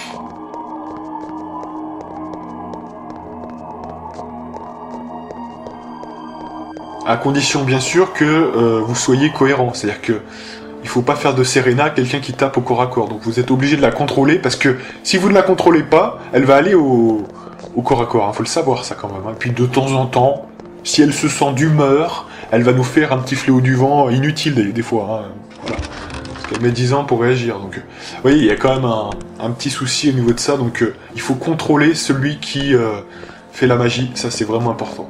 À condition bien sûr que vous soyez cohérent, c'est-à-dire que il faut pas faire de Serena quelqu'un qui tape au corps à corps. Donc vous êtes obligé de la contrôler parce que si vous ne la contrôlez pas, elle va aller au corps à corps. Hein. Faut le savoir ça quand même. Hein. Puis de temps en temps, si elle se sent d'humeur, elle va nous faire un petit fléau du vent inutile des fois. Hein. Voilà. Parce qu'elle met 10 ans pour réagir. Donc vous voyez, il y a quand même un petit souci au niveau de ça. Donc il faut contrôler celui qui fait la magie. Ça c'est vraiment important.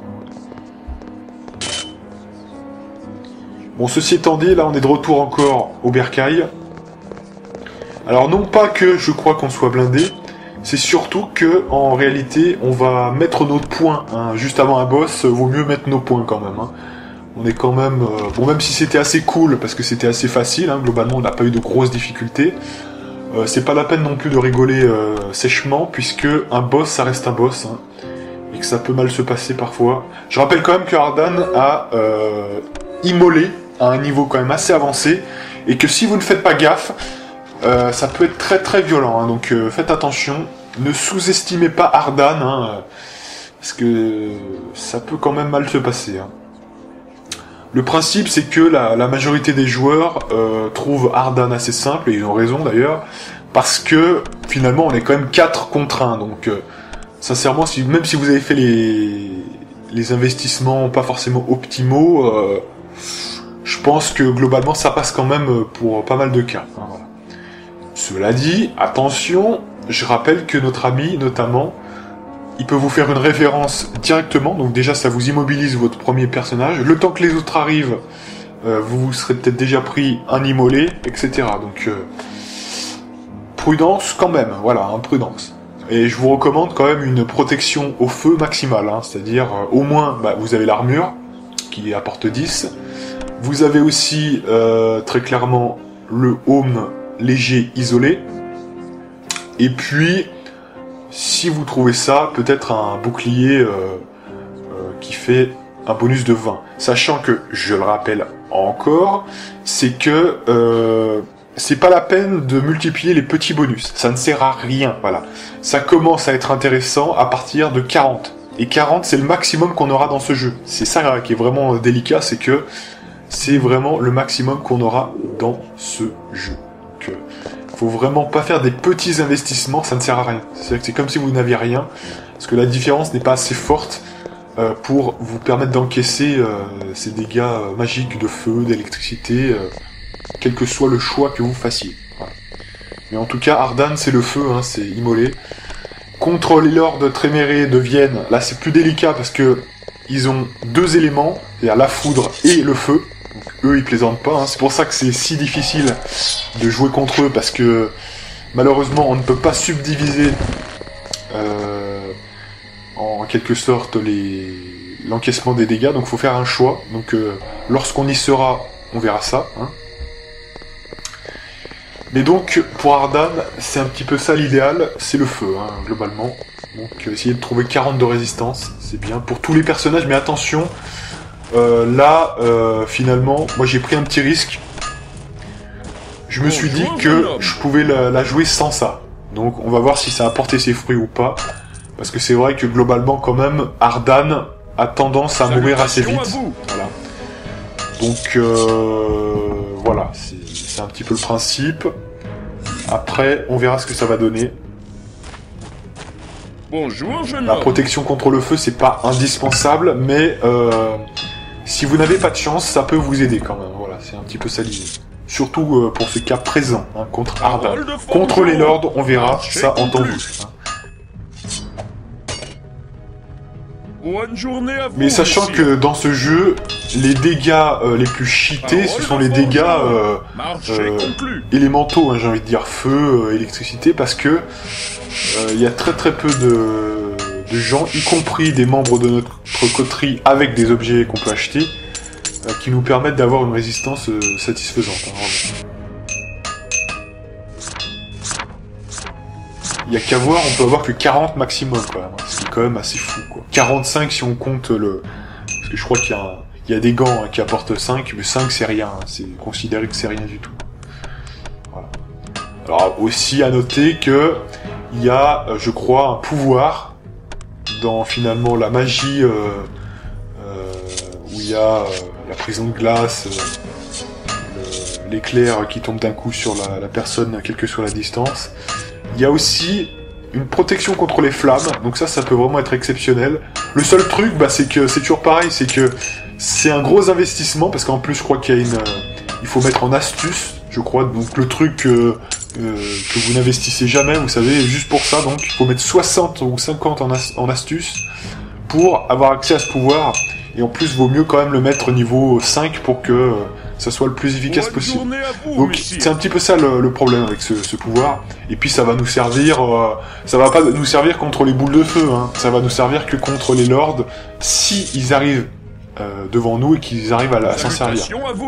Bon, ceci étant dit, là on est de retour encore au bercail. Alors non pas que je crois qu'on soit blindé, c'est surtout que en réalité on va mettre nos points. Hein. Juste avant un boss, vaut mieux mettre nos points quand même. Hein. On est quand même... bon, même si c'était assez cool, parce que c'était assez facile, hein, globalement on n'a pas eu de grosses difficultés, c'est pas la peine non plus de rigoler sèchement, puisque un boss ça reste un boss, hein, et que ça peut mal se passer parfois. Je rappelle quand même que Ardan a immolé à un niveau quand même assez avancé, et que si vous ne faites pas gaffe, ça peut être très très violent, hein, donc faites attention, ne sous-estimez pas Ardan, hein, parce que ça peut quand même mal se passer. Hein. Le principe c'est que la majorité des joueurs trouvent Ardan assez simple, et ils ont raison d'ailleurs, parce que finalement on est quand même 4 contre 1, donc sincèrement, même si vous avez fait les investissements pas forcément optimaux, je pense que globalement ça passe quand même pour pas mal de cas. Hein, voilà. Cela dit, attention, je rappelle que notre ami, notamment, il peut vous faire une référence directement, donc déjà ça vous immobilise votre premier personnage. Le temps que les autres arrivent, vous vous serez peut-être déjà pris un immolé, etc. Donc prudence quand même, voilà, hein, prudence. Et je vous recommande quand même une protection au feu maximale, hein, c'est-à-dire au moins vous avez l'armure qui apporte 10. Vous avez aussi très clairement le home léger isolé. Et puis, si vous trouvez ça, peut-être un bouclier qui fait un bonus de 20. Sachant que, je le rappelle encore, c'est que c'est pas la peine de multiplier les petits bonus. Ça ne sert à rien, voilà. Ça commence à être intéressant à partir de 40. Et 40, c'est le maximum qu'on aura dans ce jeu. C'est ça qui est vraiment délicat, c'est que c'est vraiment le maximum qu'on aura dans ce jeu. Donc, faut vraiment pas faire des petits investissements, ça ne sert à rien. C'est comme si vous n'aviez rien, parce que la différence n'est pas assez forte pour vous permettre d'encaisser ces dégâts magiques de feu, d'électricité, quel que soit le choix que vous fassiez. Voilà. Mais en tout cas, Ardan, c'est le feu, hein, c'est immolé. Contre les lords Trémérés de Vienne, là c'est plus délicat parce que ils ont deux éléments, c'est-à-dire la foudre et le feu. Donc, eux, ils plaisantent pas, hein. C'est pour ça que c'est si difficile de jouer contre eux, parce que malheureusement, on ne peut pas subdiviser en quelque sorte l'encaissement des dégâts, donc il faut faire un choix. Donc lorsqu'on y sera, on verra ça. Hein. Mais donc, pour Ardan, c'est un petit peu ça l'idéal, c'est le feu, hein, globalement. Donc essayez de trouver 40 de résistance, c'est bien pour tous les personnages, mais attention, là, finalement, moi j'ai pris un petit risque. Je me suis dit que je pouvais la jouer sans ça. Donc on va voir si ça a porté ses fruits ou pas. Parce que c'est vrai que globalement, quand même, Ardan a tendance à mourir assez vite. Voilà. Donc voilà, c'est un petit peu le principe. Après, on verra ce que ça va donner. Bonjour, jeune La homme. protection contre le feu, c'est pas indispensable, mais si vous n'avez pas de chance, ça peut vous aider quand même. Voilà, c'est un petit peu ça l'idée. Surtout pour ce cas présent, hein, contre Ardan. Contre les lords, on verra, ça en temps voulu. Hein. Bonne journée à vous. Mais sachant que dans ce jeu, les dégâts les plus cheatés, ce sont les dégâts élémentaux, hein, j'ai envie de dire feu, électricité, parce que il y a très très peu de gens, y compris des membres de notre coterie avec des objets qu'on peut acheter, qui nous permettent d'avoir une résistance satisfaisante. Hein, vraiment. Il y a qu'à voir, on peut avoir que 40 maximum, quand même. Ce qui est quand même assez fou, quoi. 45 si on compte le... Parce que je crois qu'il y a des gants hein, qui apportent 5, mais 5 c'est rien. Hein. C'est considéré que c'est rien du tout. Voilà. Alors aussi à noter que il y a, je crois, un pouvoir dans finalement la magie où il y a la prison de glace, l'éclair qui tombe d'un coup sur la personne, quelle que soit la distance. Il y a aussi une protection contre les flammes, donc ça peut vraiment être exceptionnel. Le seul truc, c'est que c'est toujours pareil, c'est que c'est un gros investissement, parce qu'en plus je crois qu'il y a il faut mettre en astuce, je crois, donc le truc que vous n'investissez jamais, vous savez, juste pour ça, donc il faut mettre 60 ou 50 en astuce pour avoir accès à ce pouvoir, et en plus vaut mieux quand même le mettre niveau 5 pour que ça soit le plus efficace possible. Donc c'est un petit peu ça le problème avec ce pouvoir. Et puis ça va nous servir, ça va pas nous servir contre les boules de feu, hein. Ça va nous servir que contre les lords, si ils arrivent devant nous et qu'ils arrivent à s'en servir.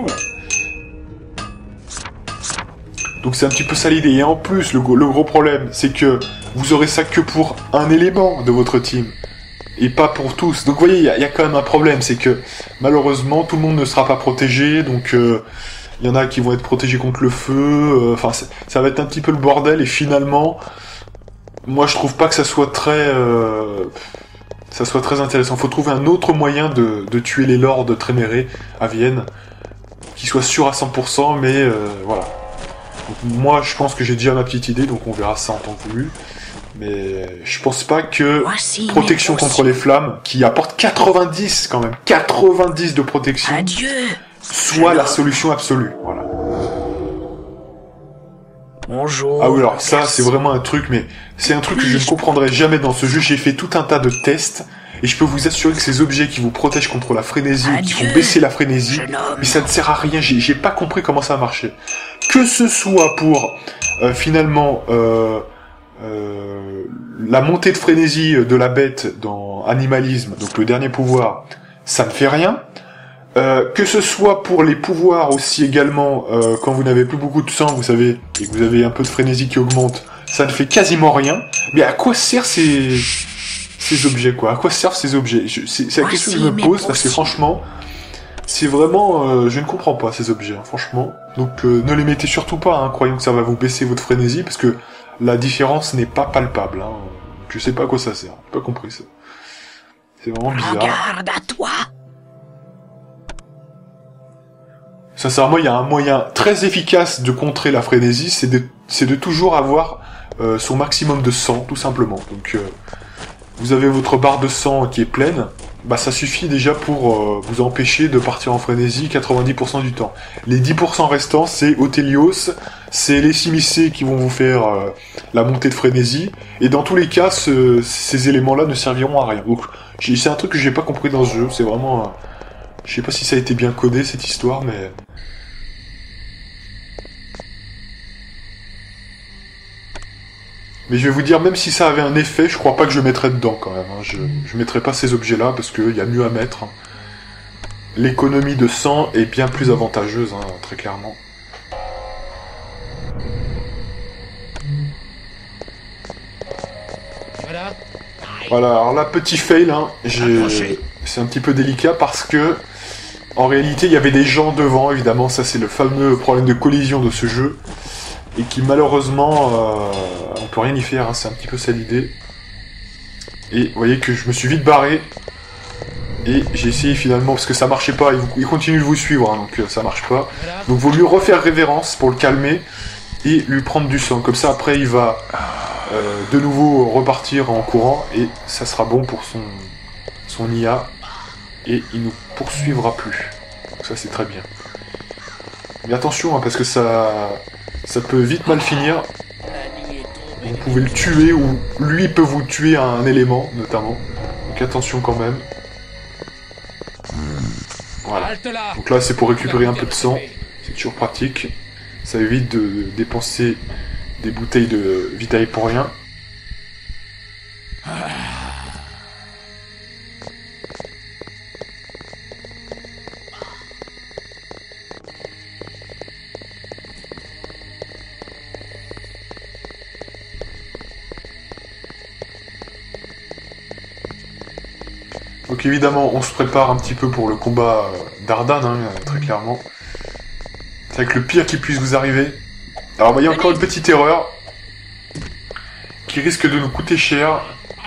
Donc c'est un petit peu ça l'idée. Et en plus, le gros problème, c'est que vous aurez ça que pour un élément de votre team. Et pas pour tous. Donc vous voyez, il y a quand même un problème, c'est que malheureusement tout le monde ne sera pas protégé, donc il y en a qui vont être protégés contre le feu, enfin ça va être un petit peu le bordel, et finalement, moi je trouve pas que ça soit très intéressant. Faut trouver un autre moyen de tuer les lords Trémérés à Vienne, qui soit sûr à 100%, mais voilà. Donc, moi je pense que j'ai déjà ma petite idée, donc on verra ça en temps voulu. Mais je pense pas que protection contre les flammes, qui apporte 90 quand même, 90 de protection, soit la solution absolue. Voilà. Bonjour. Ah oui, alors ça, c'est vraiment un truc, mais c'est un truc que je ne comprendrai jamais dans ce jeu. J'ai fait tout un tas de tests, et je peux vous assurer que ces objets qui vous protègent contre la frénésie, qui font baisser la frénésie, mais ça ne sert à rien. J'ai pas compris comment ça marchait. Que ce soit pour, finalement, la montée de frénésie de la bête dans Animalisme, donc le dernier pouvoir, ça ne fait rien. Que ce soit pour les pouvoirs aussi également, quand vous n'avez plus beaucoup de sang, vous savez, et que vous avez un peu de frénésie qui augmente, ça ne fait quasiment rien. Mais à quoi servent ces objets, quoi? À quoi servent ces objets? C'est la question que je me pose, parce que franchement, c'est vraiment... je ne comprends pas ces objets, hein, franchement. Donc ne les mettez surtout pas, hein, croyant que ça va vous baisser votre frénésie, parce que la différence n'est pas palpable. Hein. Je sais pas à quoi ça sert, j'ai pas compris ça. C'est vraiment bizarre. Regarde à toi. Sincèrement, il y a un moyen très efficace de contrer la frénésie, c'est de toujours avoir son maximum de sang, tout simplement. Donc, vous avez votre barre de sang qui est pleine, bah ça suffit déjà pour vous empêcher de partir en frénésie 90% du temps. Les 10% restants, c'est Othelios, c'est les Simicées qui vont vous faire la montée de frénésie, et dans tous les cas, ces éléments-là ne serviront à rien. Donc, c'est un truc que j'ai pas compris dans ce jeu, c'est vraiment... je sais pas si ça a été bien codé, cette histoire, mais... Mais je vais vous dire, même si ça avait un effet, je crois pas que je mettrais dedans, quand même. Hein. Je mettrais pas ces objets-là, parce qu'il y a mieux à mettre. L'économie de sang est bien plus avantageuse, hein, très clairement. Voilà, alors là, petit fail, hein, c'est un petit peu délicat, parce que... En réalité, il y avait des gens devant, évidemment, ça c'est le fameux problème de collision de ce jeu, et qui malheureusement, on peut rien y faire, hein, c'est un petit peu ça l'idée. Et vous voyez que je me suis vite barré, et j'ai essayé finalement, parce que ça marchait pas, il continue de vous suivre, hein, donc ça marche pas. Donc vaut mieux refaire révérence pour le calmer, et lui prendre du sang, comme ça après il va de nouveau repartir en courant, et ça sera bon pour son IA. Et il nous poursuivra plus. Donc ça c'est très bien. Mais attention, hein, parce que ça peut vite mal finir. Vous pouvez le tuer, ou lui peut vous tuer à un élément, notamment. Donc attention quand même. Voilà. Donc là c'est pour récupérer un peu de sang. C'est toujours pratique. Ça évite de dépenser des bouteilles de Vitae pour rien. Donc évidemment, on se prépare un petit peu pour le combat d'Ardan, hein, très clairement. C'est avec le pire qui puisse vous arriver. Alors, vous voyez encore une petite erreur qui risque de nous coûter cher.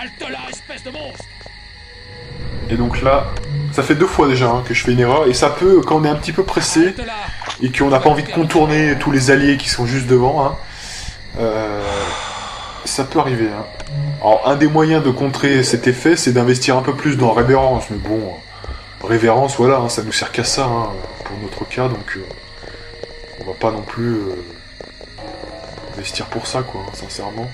Et donc là, ça fait 2 fois déjà hein, que je fais une erreur, et ça peut, quand on est un petit peu pressé, et qu'on n'a pas envie de contourner tous les alliés qui sont juste devant, hein, ça peut arriver. Hein. Alors, un des moyens de contrer cet effet, c'est d'investir un peu plus dans Révérence, mais bon, Révérence, voilà, hein, ça nous sert qu'à ça, hein, pour notre cas, donc on va pas non plus investir pour ça, quoi, hein, sincèrement.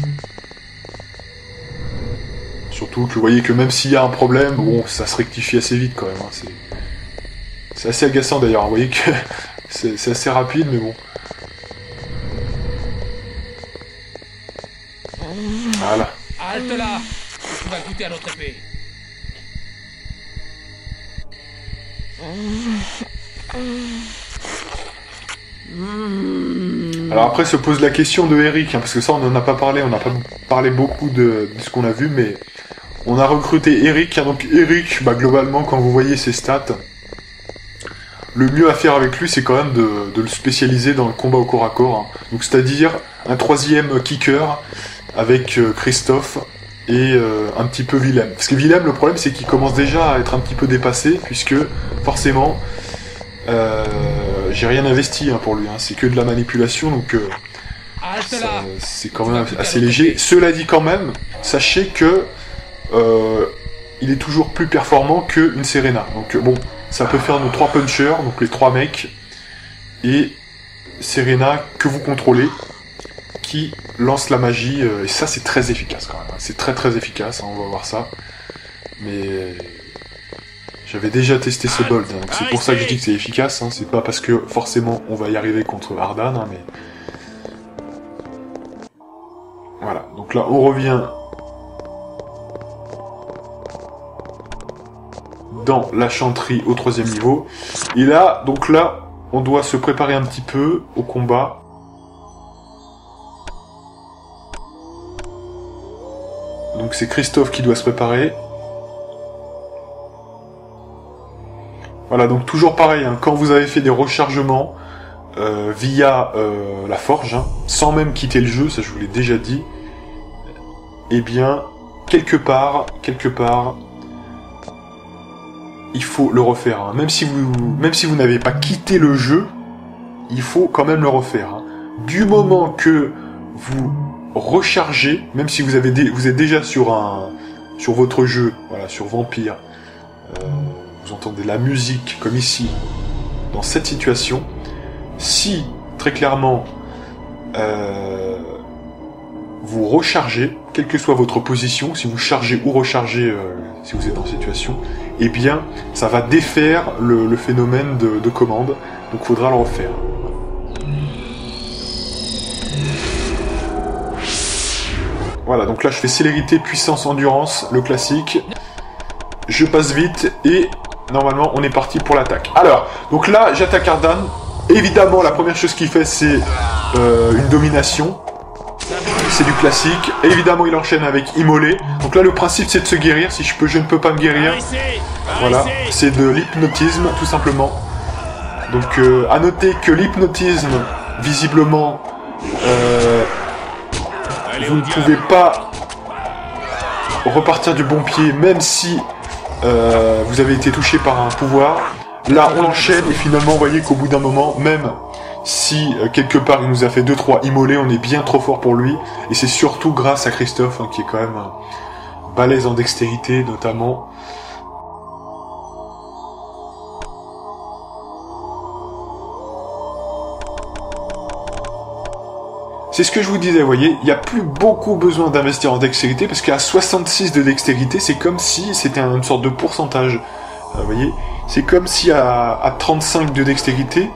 Surtout que vous voyez que même s'il y a un problème, bon, ça se rectifie assez vite quand même, hein, c'est assez agaçant d'ailleurs, vous voyez que c'est assez rapide, mais bon. Voilà. Halte là! Tu vas goûter à notre épée. Alors après se pose la question de Eric, hein, parce que ça on n'en a pas parlé, on n'a pas parlé beaucoup de ce qu'on a vu, mais on a recruté Eric, hein, donc Eric, bah, globalement quand vous voyez ses stats, le mieux à faire avec lui c'est quand même de le spécialiser dans le combat au corps à corps, hein. Donc c'est-à-dire un 3e kicker avec Christophe et un petit peu Willem. Parce que Willem, le problème c'est qu'il commence déjà à être un petit peu dépassé, puisque forcément j'ai rien investi hein, pour lui, hein. C'est que de la manipulation, donc c'est quand même assez léger. Cela dit quand même, sachez que il est toujours plus performant qu'une Serena. Donc bon, ça peut faire nos 3 punchers, donc les 3 mecs, et Serena que vous contrôlez. qui lance la magie, et ça c'est très efficace quand même, hein. C'est très très efficace, hein, on va voir ça. Mais j'avais déjà testé ce bold, hein, donc c'est pour ça que je dis que c'est efficace, hein. C'est pas parce que forcément on va y arriver contre Ardan, hein, mais... Voilà, donc là on revient dans la chanterie au 3e niveau, et là, donc là, on doit se préparer un petit peu au combat. Donc c'est Christophe qui doit se préparer. Voilà, donc toujours pareil, hein, quand vous avez fait des rechargements via la forge, hein, sans même quitter le jeu, ça je vous l'ai déjà dit, eh bien, quelque part, il faut le refaire. Hein. Même si vous n'avez pas quitté le jeu, il faut quand même le refaire. Hein. Du moment que vous rechargez, même si vous êtes déjà sur votre jeu, voilà, sur Vampire, vous entendez la musique comme ici, dans cette situation, si très clairement vous rechargez, quelle que soit votre position, si vous chargez ou rechargez, si vous êtes en situation, eh bien, ça va défaire le phénomène de commande, donc il faudra le refaire. Voilà, donc là je fais célérité, puissance, endurance, le classique. Je passe vite et normalement on est parti pour l'attaque. Alors, donc là j'attaque Ardan. Évidemment la première chose qu'il fait c'est une domination. C'est du classique. Et évidemment il enchaîne avec immolé. Donc là le principe c'est de se guérir. Si je ne peux pas me guérir. Voilà, c'est de l'hypnotisme tout simplement. Donc à noter que l'hypnotisme, visiblement, vous ne pouvez pas repartir du bon pied, même si vous avez été touché par un pouvoir. Là, on enchaîne et finalement, vous voyez qu'au bout d'un moment, même si quelque part il nous a fait 2-3 immolés, on est bien trop fort pour lui. Et c'est surtout grâce à Christophe, hein, qui est quand même balèze en dextérité, notamment. C'est ce que je vous disais, vous voyez, il n'y a plus beaucoup besoin d'investir en dextérité, parce qu'à 66 de dextérité, c'est comme si c'était une sorte de pourcentage. Vous voyez, c'est comme si à 35 de dextérité,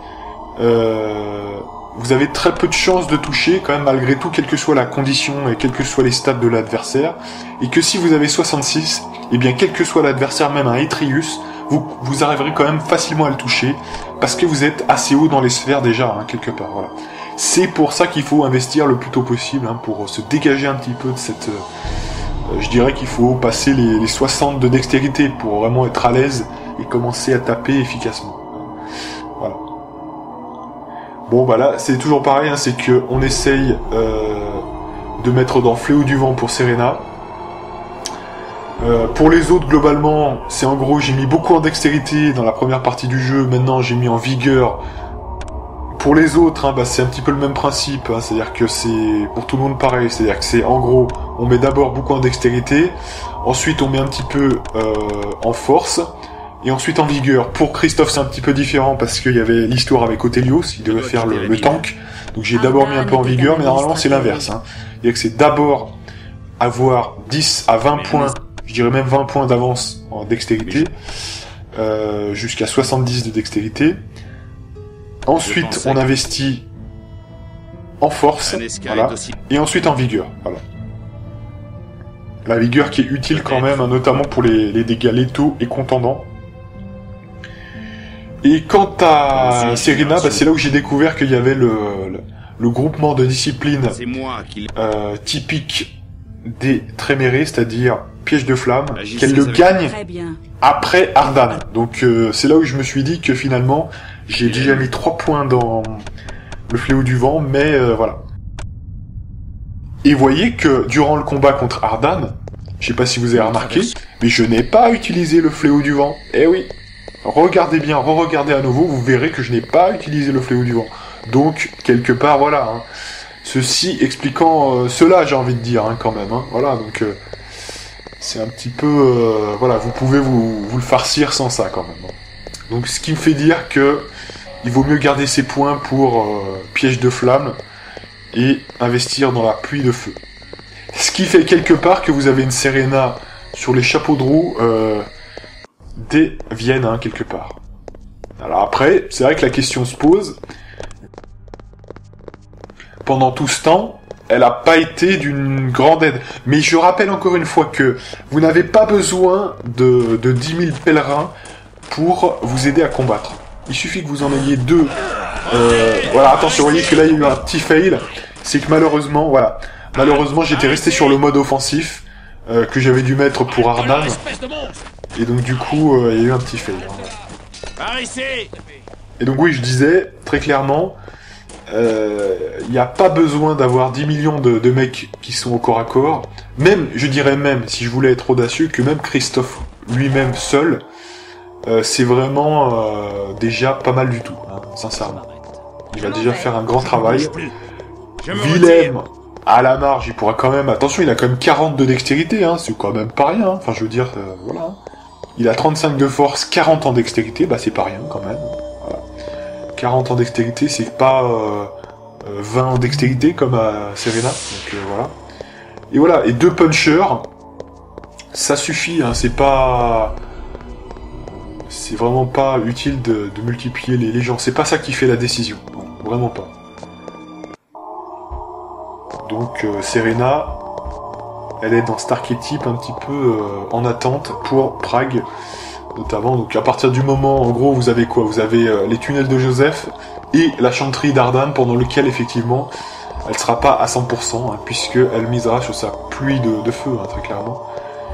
vous avez très peu de chances de toucher, quand même, malgré tout, quelle que soit la condition et quels que soient les stats de l'adversaire, et que si vous avez 66, eh bien, quel que soit l'adversaire, même un Etrius, vous arriverez quand même facilement à le toucher, parce que vous êtes assez haut dans les sphères déjà, hein, quelque part, voilà. C'est pour ça qu'il faut investir le plus tôt possible, hein, pour se dégager un petit peu de cette... je dirais qu'il faut passer les 60 de dextérité pour vraiment être à l'aise et commencer à taper efficacement. Voilà. Bon, bah là, c'est toujours pareil, hein, c'est que on essaye de mettre dans Fléau du Vent pour Serena. Pour les autres, globalement, c'est en gros, j'ai mis beaucoup en dextérité dans la première partie du jeu, maintenant j'ai mis en vigueur. Pour les autres, hein, bah, c'est un petit peu le même principe, hein, c'est-à-dire que c'est pour tout le monde pareil, c'est-à-dire que c'est en gros, on met d'abord beaucoup en dextérité, ensuite on met un petit peu en force, et ensuite en vigueur. Pour Christophe c'est un petit peu différent parce qu'il y avait l'histoire avec Othelios, il devait faire le tank, donc j'ai d'abord mis un peu en vigueur, mais normalement c'est l'inverse. Hein. C'est-à-dire que c'est d'abord avoir 10 à 20 points, je dirais même 20 points d'avance en dextérité, jusqu'à 70 de dextérité. Ensuite, on investit en force, voilà, et ensuite en vigueur, voilà. La vigueur qui est utile quand même, hein, notamment pour les dégâts létaux et contendants. Et quant à Serena, bah, c'est là où j'ai découvert qu'il y avait le groupement de discipline typique des Trémérés, c'est-à-dire piège de flamme, qu'elle le gagne après Ardan. Donc c'est là où je me suis dit que finalement, j'ai déjà mis 3 points dans le Fléau du Vent, mais voilà. Et voyez que durant le combat contre Ardan, je sais pas si vous avez remarqué, mais je n'ai pas utilisé le Fléau du Vent. Eh oui, regardez bien, re-regardez à nouveau, vous verrez que je n'ai pas utilisé le Fléau du Vent. Donc, quelque part, voilà. Hein. Ceci expliquant cela, j'ai envie de dire, hein, quand même. Hein. Voilà, donc c'est un petit peu... voilà, vous pouvez vous le farcir sans ça, quand même. Hein. Donc, ce qui me fait dire que il vaut mieux garder ses points pour piège de flamme et investir dans la pluie de feu. Ce qui fait quelque part que vous avez une Serena sur les chapeaux de roue des Vienne, hein, quelque part. Alors après, c'est vrai que la question se pose. Pendant tout ce temps, elle n'a pas été d'une grande aide. Mais je rappelle encore une fois que vous n'avez pas besoin de 10 000 pèlerins pour vous aider à combattre. Il suffit que vous en ayez 2. Voilà, attention, vous voyez que là il y a eu un petit fail. C'est que malheureusement, j'étais resté sur le mode offensif que j'avais dû mettre pour Ardan. Et donc du coup, il y a eu un petit fail. Par ici. Et donc oui, je disais très clairement, il n'y a pas besoin d'avoir 10 millions de mecs qui sont au corps à corps. Même, je dirais même, si je voulais être audacieux, que même Christophe lui-même seul, c'est vraiment déjà pas mal du tout, hein, sincèrement. Il va déjà faire un grand travail. Willem, à la marge, il pourra quand même... Attention, il a quand même 40 de dextérité, hein, c'est quand même pas rien. Hein. Enfin, je veux dire, voilà. Il a 35 de force, 40 en dextérité, bah c'est pas rien quand même. Voilà. 40 en dextérité, c'est pas 20 en dextérité comme à Serena. Donc voilà. Et voilà, et 2 punchers, ça suffit, hein, c'est pas... C'est vraiment pas utile de multiplier les gens. C'est pas ça qui fait la décision. Non, vraiment pas. Donc Serena, elle est dans cet archétype un petit peu en attente pour Prague, notamment. Donc à partir du moment, en gros, vous avez quoi ? Vous avez les tunnels de Joseph et la chanterie d'Ardan, pendant lequel, effectivement, elle sera pas à 100%, hein, puisqu'elle misera sur sa pluie de feu, hein, très clairement.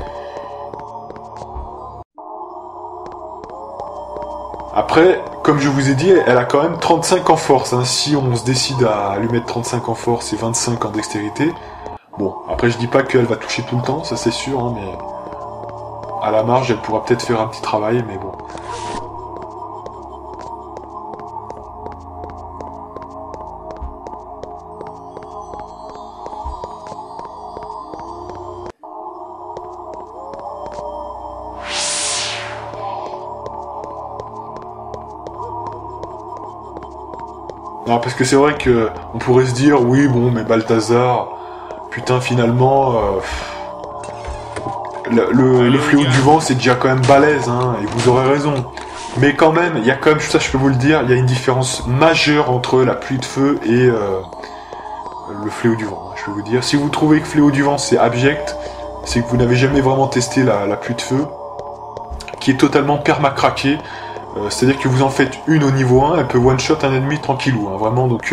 Après, comme je vous ai dit, elle a quand même 35 en force, hein. Si on se décide à lui mettre 35 en force et 25 en dextérité, bon, après je dis pas qu'elle va toucher tout le temps, ça c'est sûr, hein, mais à la marge, elle pourra peut-être faire un petit travail, mais bon. Non, parce que c'est vrai que on pourrait se dire, oui, bon, mais Balthazar, putain, finalement, le fléau du vent, c'est déjà quand même balèze, hein, et vous aurez raison. Mais quand même, il y a quand même, ça je peux vous le dire, il y a une différence majeure entre la pluie de feu et le fléau du vent, je peux vous dire. Si vous trouvez que fléau du vent, c'est abject, c'est que vous n'avez jamais vraiment testé la pluie de feu, qui est totalement permacraquée. C'est-à-dire que vous en faites une au niveau 1, elle peut one-shot un ennemi tranquillou, hein, vraiment, donc...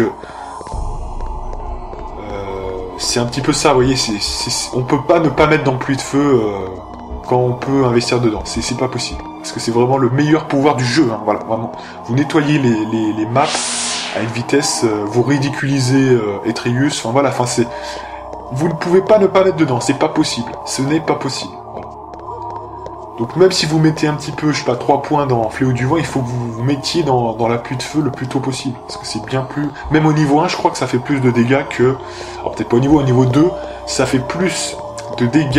c'est un petit peu ça, vous voyez, on peut pas ne pas mettre dans pluie de feu quand on peut investir dedans, c'est pas possible. Parce que c'est vraiment le meilleur pouvoir du jeu, hein, voilà, vraiment. Vous nettoyez les maps à une vitesse, vous ridiculisez Atreus, enfin voilà, enfin c'est... Vous ne pouvez pas ne pas mettre dedans, c'est pas possible, ce n'est pas possible. Donc même si vous mettez un petit peu, je sais pas, 3 points dans Fléau du Vent, il faut que vous vous mettiez dans la pluie de feu le plus tôt possible. Parce que c'est bien plus... Même au niveau 1, je crois que ça fait plus de dégâts que... Alors peut-être pas au niveau 2, ça fait plus de dégâts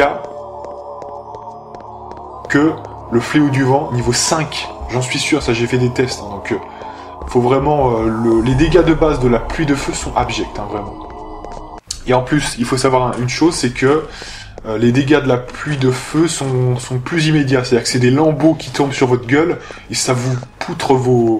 que le Fléau du Vent niveau 5. J'en suis sûr, ça j'ai fait des tests. Hein, donc faut vraiment... les dégâts de base de la pluie de feu sont abjects, hein, vraiment. Et en plus, il faut savoir une chose, c'est que... les dégâts de la pluie de feu sont plus immédiats, c'est-à-dire que c'est des lambeaux qui tombent sur votre gueule et ça vous poutre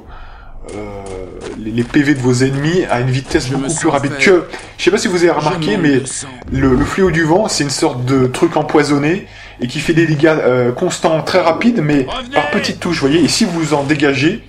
les PV de vos ennemis à une vitesse beaucoup plus rapide que... Je sais pas si vous avez remarqué, mais le fléau du vent, c'est une sorte de truc empoisonné et qui fait des dégâts constants, très rapides, mais par petites touches, vous voyez. Et si vous en dégagez,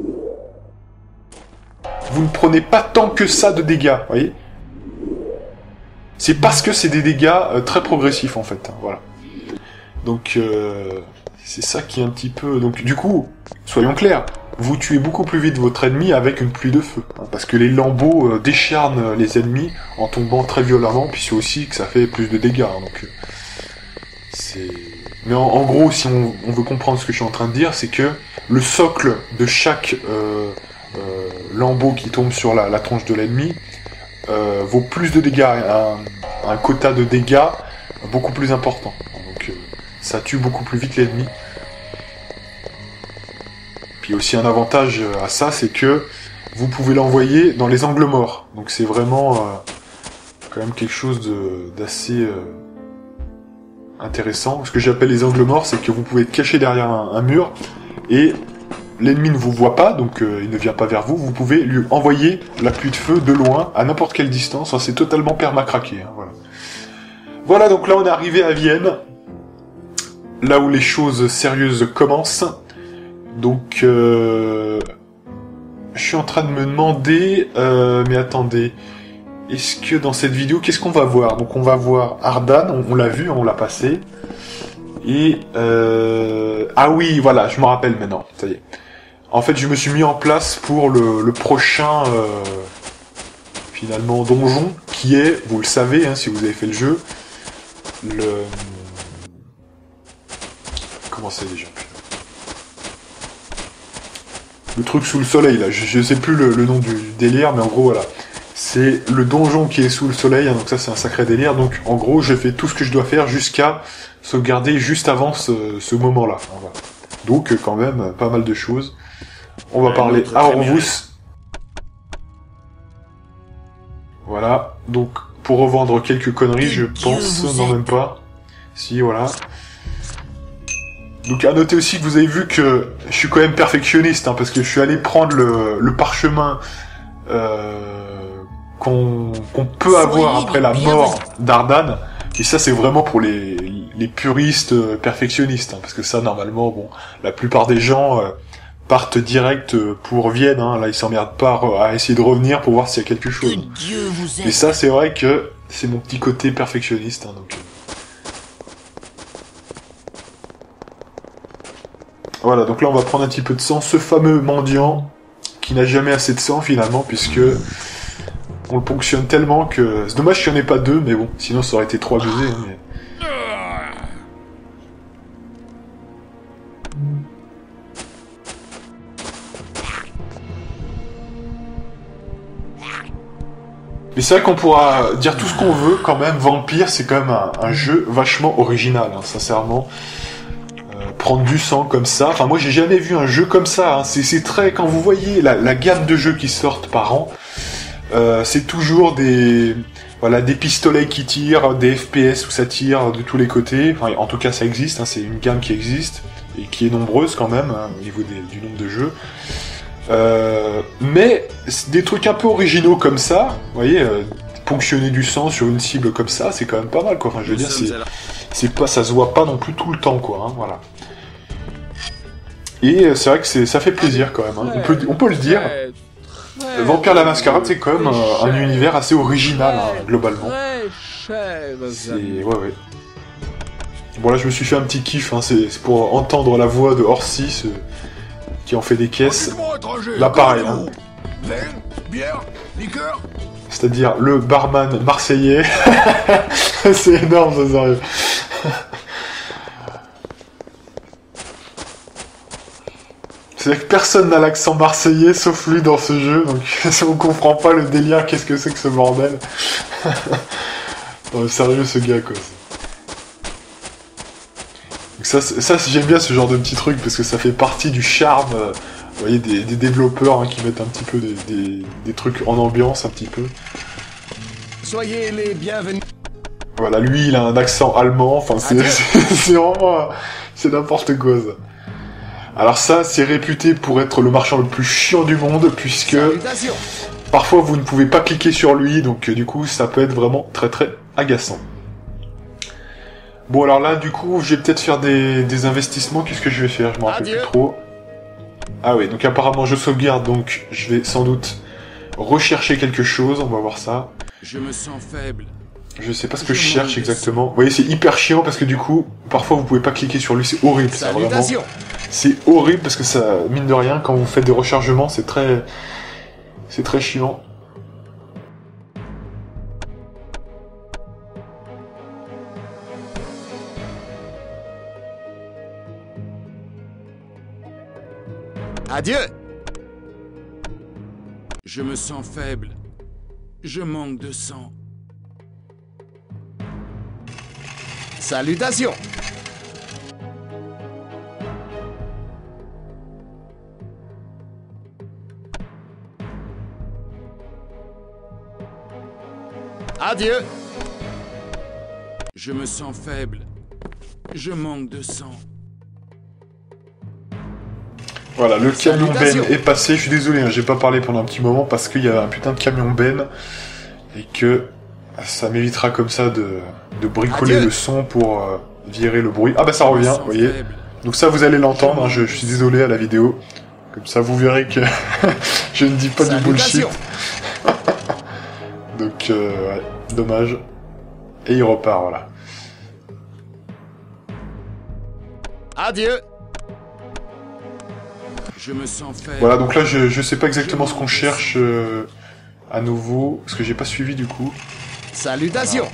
vous ne prenez pas tant que ça de dégâts, vous voyez. C'est parce que c'est des dégâts très progressifs en fait, hein, voilà. Donc c'est ça qui est un petit peu... Donc du coup, soyons clairs, vous tuez beaucoup plus vite votre ennemi avec une pluie de feu, hein, parce que les lambeaux décharnent les ennemis en tombant très violemment, puis c'est aussi que ça fait plus de dégâts, hein, donc c'est... Mais en gros, si on veut comprendre ce que je suis en train de dire, c'est que le socle de chaque lambeau qui tombe sur la tronche de l'ennemi vaut plus de dégâts, un quota de dégâts beaucoup plus important. Donc ça tue beaucoup plus vite l'ennemi. Puis aussi un avantage à ça, c'est que vous pouvez l'envoyer dans les angles morts. Donc c'est vraiment quand même quelque chose d'assez intéressant. Ce que j'appelle les angles morts, c'est que vous pouvez être caché derrière un mur et l'ennemi ne vous voit pas, donc il ne vient pas vers vous. Vous pouvez lui envoyer la pluie de feu de loin, à n'importe quelle distance. Enfin, c'est totalement permacraqué. Hein, voilà. Voilà, donc là on est arrivé à Vienne, là où les choses sérieuses commencent. Donc, je suis en train de me demander, mais attendez, est-ce que dans cette vidéo, qu'est-ce qu'on va voir? Donc on va voir Ardan, on l'a vu, on l'a passé. Et ah oui, voilà, je me rappelle maintenant, ça y est. En fait, je me suis mis en place pour le prochain, finalement, donjon, qui est, vous le savez, hein, si vous avez fait le jeu, comment c'est déjà? Le truc sous le soleil, là, je sais plus le nom du délire, mais en gros, voilà. C'est le donjon qui est sous le soleil, hein, donc ça c'est un sacré délire. Donc en gros, je fais tout ce que je dois faire jusqu'à sauvegarder juste avant ce moment-là. Voilà. Donc quand même, pas mal de choses. On va parler à Orvus. Voilà, donc pour revendre quelques conneries, je pense, non même pas. Si, voilà. Donc à noter aussi que vous avez vu que je suis quand même perfectionniste, hein, parce que je suis allé prendre le parchemin qu'on peut avoir après la mort d'Ardan, et ça c'est vraiment pour les puristes perfectionnistes, hein, parce que ça normalement, bon, la plupart des gens partent direct pour Vienne, hein, là ils s'emmerdent pas à essayer de revenir pour voir s'il y a quelque chose. Et ça c'est vrai que c'est mon petit côté perfectionniste, hein, donc... Voilà, donc là on va prendre un petit peu de sang, ce fameux mendiant qui n'a jamais assez de sang finalement, puisque on le ponctionne tellement que... C'est dommage qu'il n'y en ait pas deux, mais bon, sinon ça aurait été trop abusé. Hein, mais... Mais c'est vrai qu'on pourra dire tout ce qu'on veut, quand même, Vampire c'est quand même un jeu vachement original, hein, sincèrement. Prendre du sang comme ça, enfin moi j'ai jamais vu un jeu comme ça, hein. C'est très... Quand vous voyez la gamme de jeux qui sortent par an, c'est toujours des pistolets qui tirent, des FPS où ça tire de tous les côtés, enfin en tout cas ça existe, hein, c'est une gamme qui existe, et qui est nombreuse quand même, hein, au niveau du nombre de jeux. Mais des trucs un peu originaux comme ça, vous voyez, ponctionner du sang sur une cible comme ça, c'est quand même pas mal quoi, enfin je veux dire, c'est pas, ça se voit pas non plus tout le temps quoi, hein, voilà. Et c'est vrai que ça fait plaisir quand même, hein. On peut le dire. Vampire la Mascarade, c'est quand même un univers assez original, hein, globalement. Ouais. Bon là je me suis fait un petit kiff, hein, c'est pour entendre la voix de Orsi, qui en fait des caisses. Là pareil, hein. C'est-à-dire le barman marseillais. C'est énorme ça, sérieux. C'est-à-dire que personne n'a l'accent marseillais sauf lui dans ce jeu, donc on comprend pas le délire, qu'est-ce que c'est que ce bordel. Non, sérieux ce gars quoi. Donc ça j'aime bien ce genre de petits trucs parce que ça fait partie du charme, vous voyez, des développeurs, hein, qui mettent un petit peu des trucs en ambiance un petit peu. Soyez les bienvenus. Voilà, lui il a un accent allemand, enfin c'est vraiment... c'est n'importe quoi ça. Alors ça, c'est réputé pour être le marchand le plus chiant du monde, puisque parfois vous ne pouvez pas cliquer sur lui, donc du coup ça peut être vraiment très très agaçant. Bon alors là, du coup, je vais peut-être faire des investissements, qu'est-ce que je vais faire? Je m'en rappelle plus trop. Ah oui, donc apparemment je sauvegarde, donc je vais sans doute rechercher quelque chose, on va voir ça. Je me sens faible. Je sais pas ce que je cherche exactement. Vous voyez, c'est hyper chiant parce que du coup, parfois vous pouvez pas cliquer sur lui, c'est horrible ça, vraiment. C'est horrible parce que ça, mine de rien, quand vous faites des rechargements, c'est très chiant. Adieu. Je me sens faible. Je manque de sang. Salutations. Adieu. Je me sens faible. Je manque de sang. Voilà, le camion Ben Salutations. est passé. Je suis désolé, hein, j'ai pas parlé pendant un petit moment parce qu'il y avait un putain de camion Ben et que ça m'évitera comme ça de bricoler Adieu. le son pour virer le bruit. Ah bah ça Je me revient, sens vous voyez. faible. Donc ça vous allez l'entendre, hein, je suis désolé à la vidéo. Comme ça vous verrez que je ne dis pas du bullshit. Salutations. Donc ouais, dommage. Et il repart, voilà. Adieu. Je me sens faible. Voilà, donc là je sais pas exactement ce qu'on cherche à nouveau, parce que j'ai pas suivi du coup. Salutations.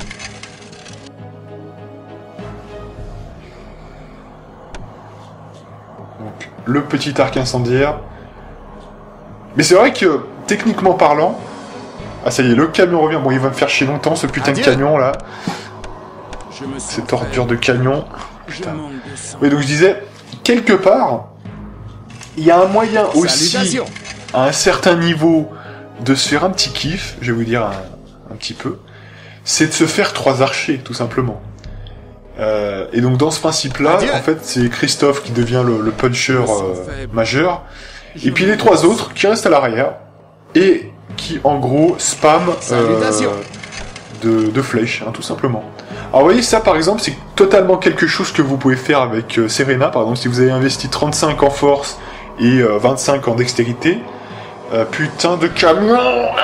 Donc, le petit arc incendiaire. Mais c'est vrai que, techniquement parlant... Ah ça y est, le camion revient. Bon, il va me faire chier longtemps, ce putain Adieu. de camion, là. Je me sens Cette ordure faible. de camion. Je Putain. manque de sang. Oui, donc je disais, quelque part, il y a un moyen aussi, Salutations. à un certain niveau, de se faire un petit kiff, je vais vous dire un petit peu, c'est de se faire 3 archers, tout simplement. Et donc dans ce principe-là, Adieu. en fait, c'est Christophe qui devient le puncher Je me sens faible. majeur, Je et puis les manque 3 de autres qui restent à l'arrière, et qui en gros spam Salutations. de flèches, hein, tout simplement. Alors vous voyez, ça par exemple, c'est totalement quelque chose que vous pouvez faire avec Serena. Par exemple, si vous avez investi 35 en force et 25 en dextérité, putain de camion.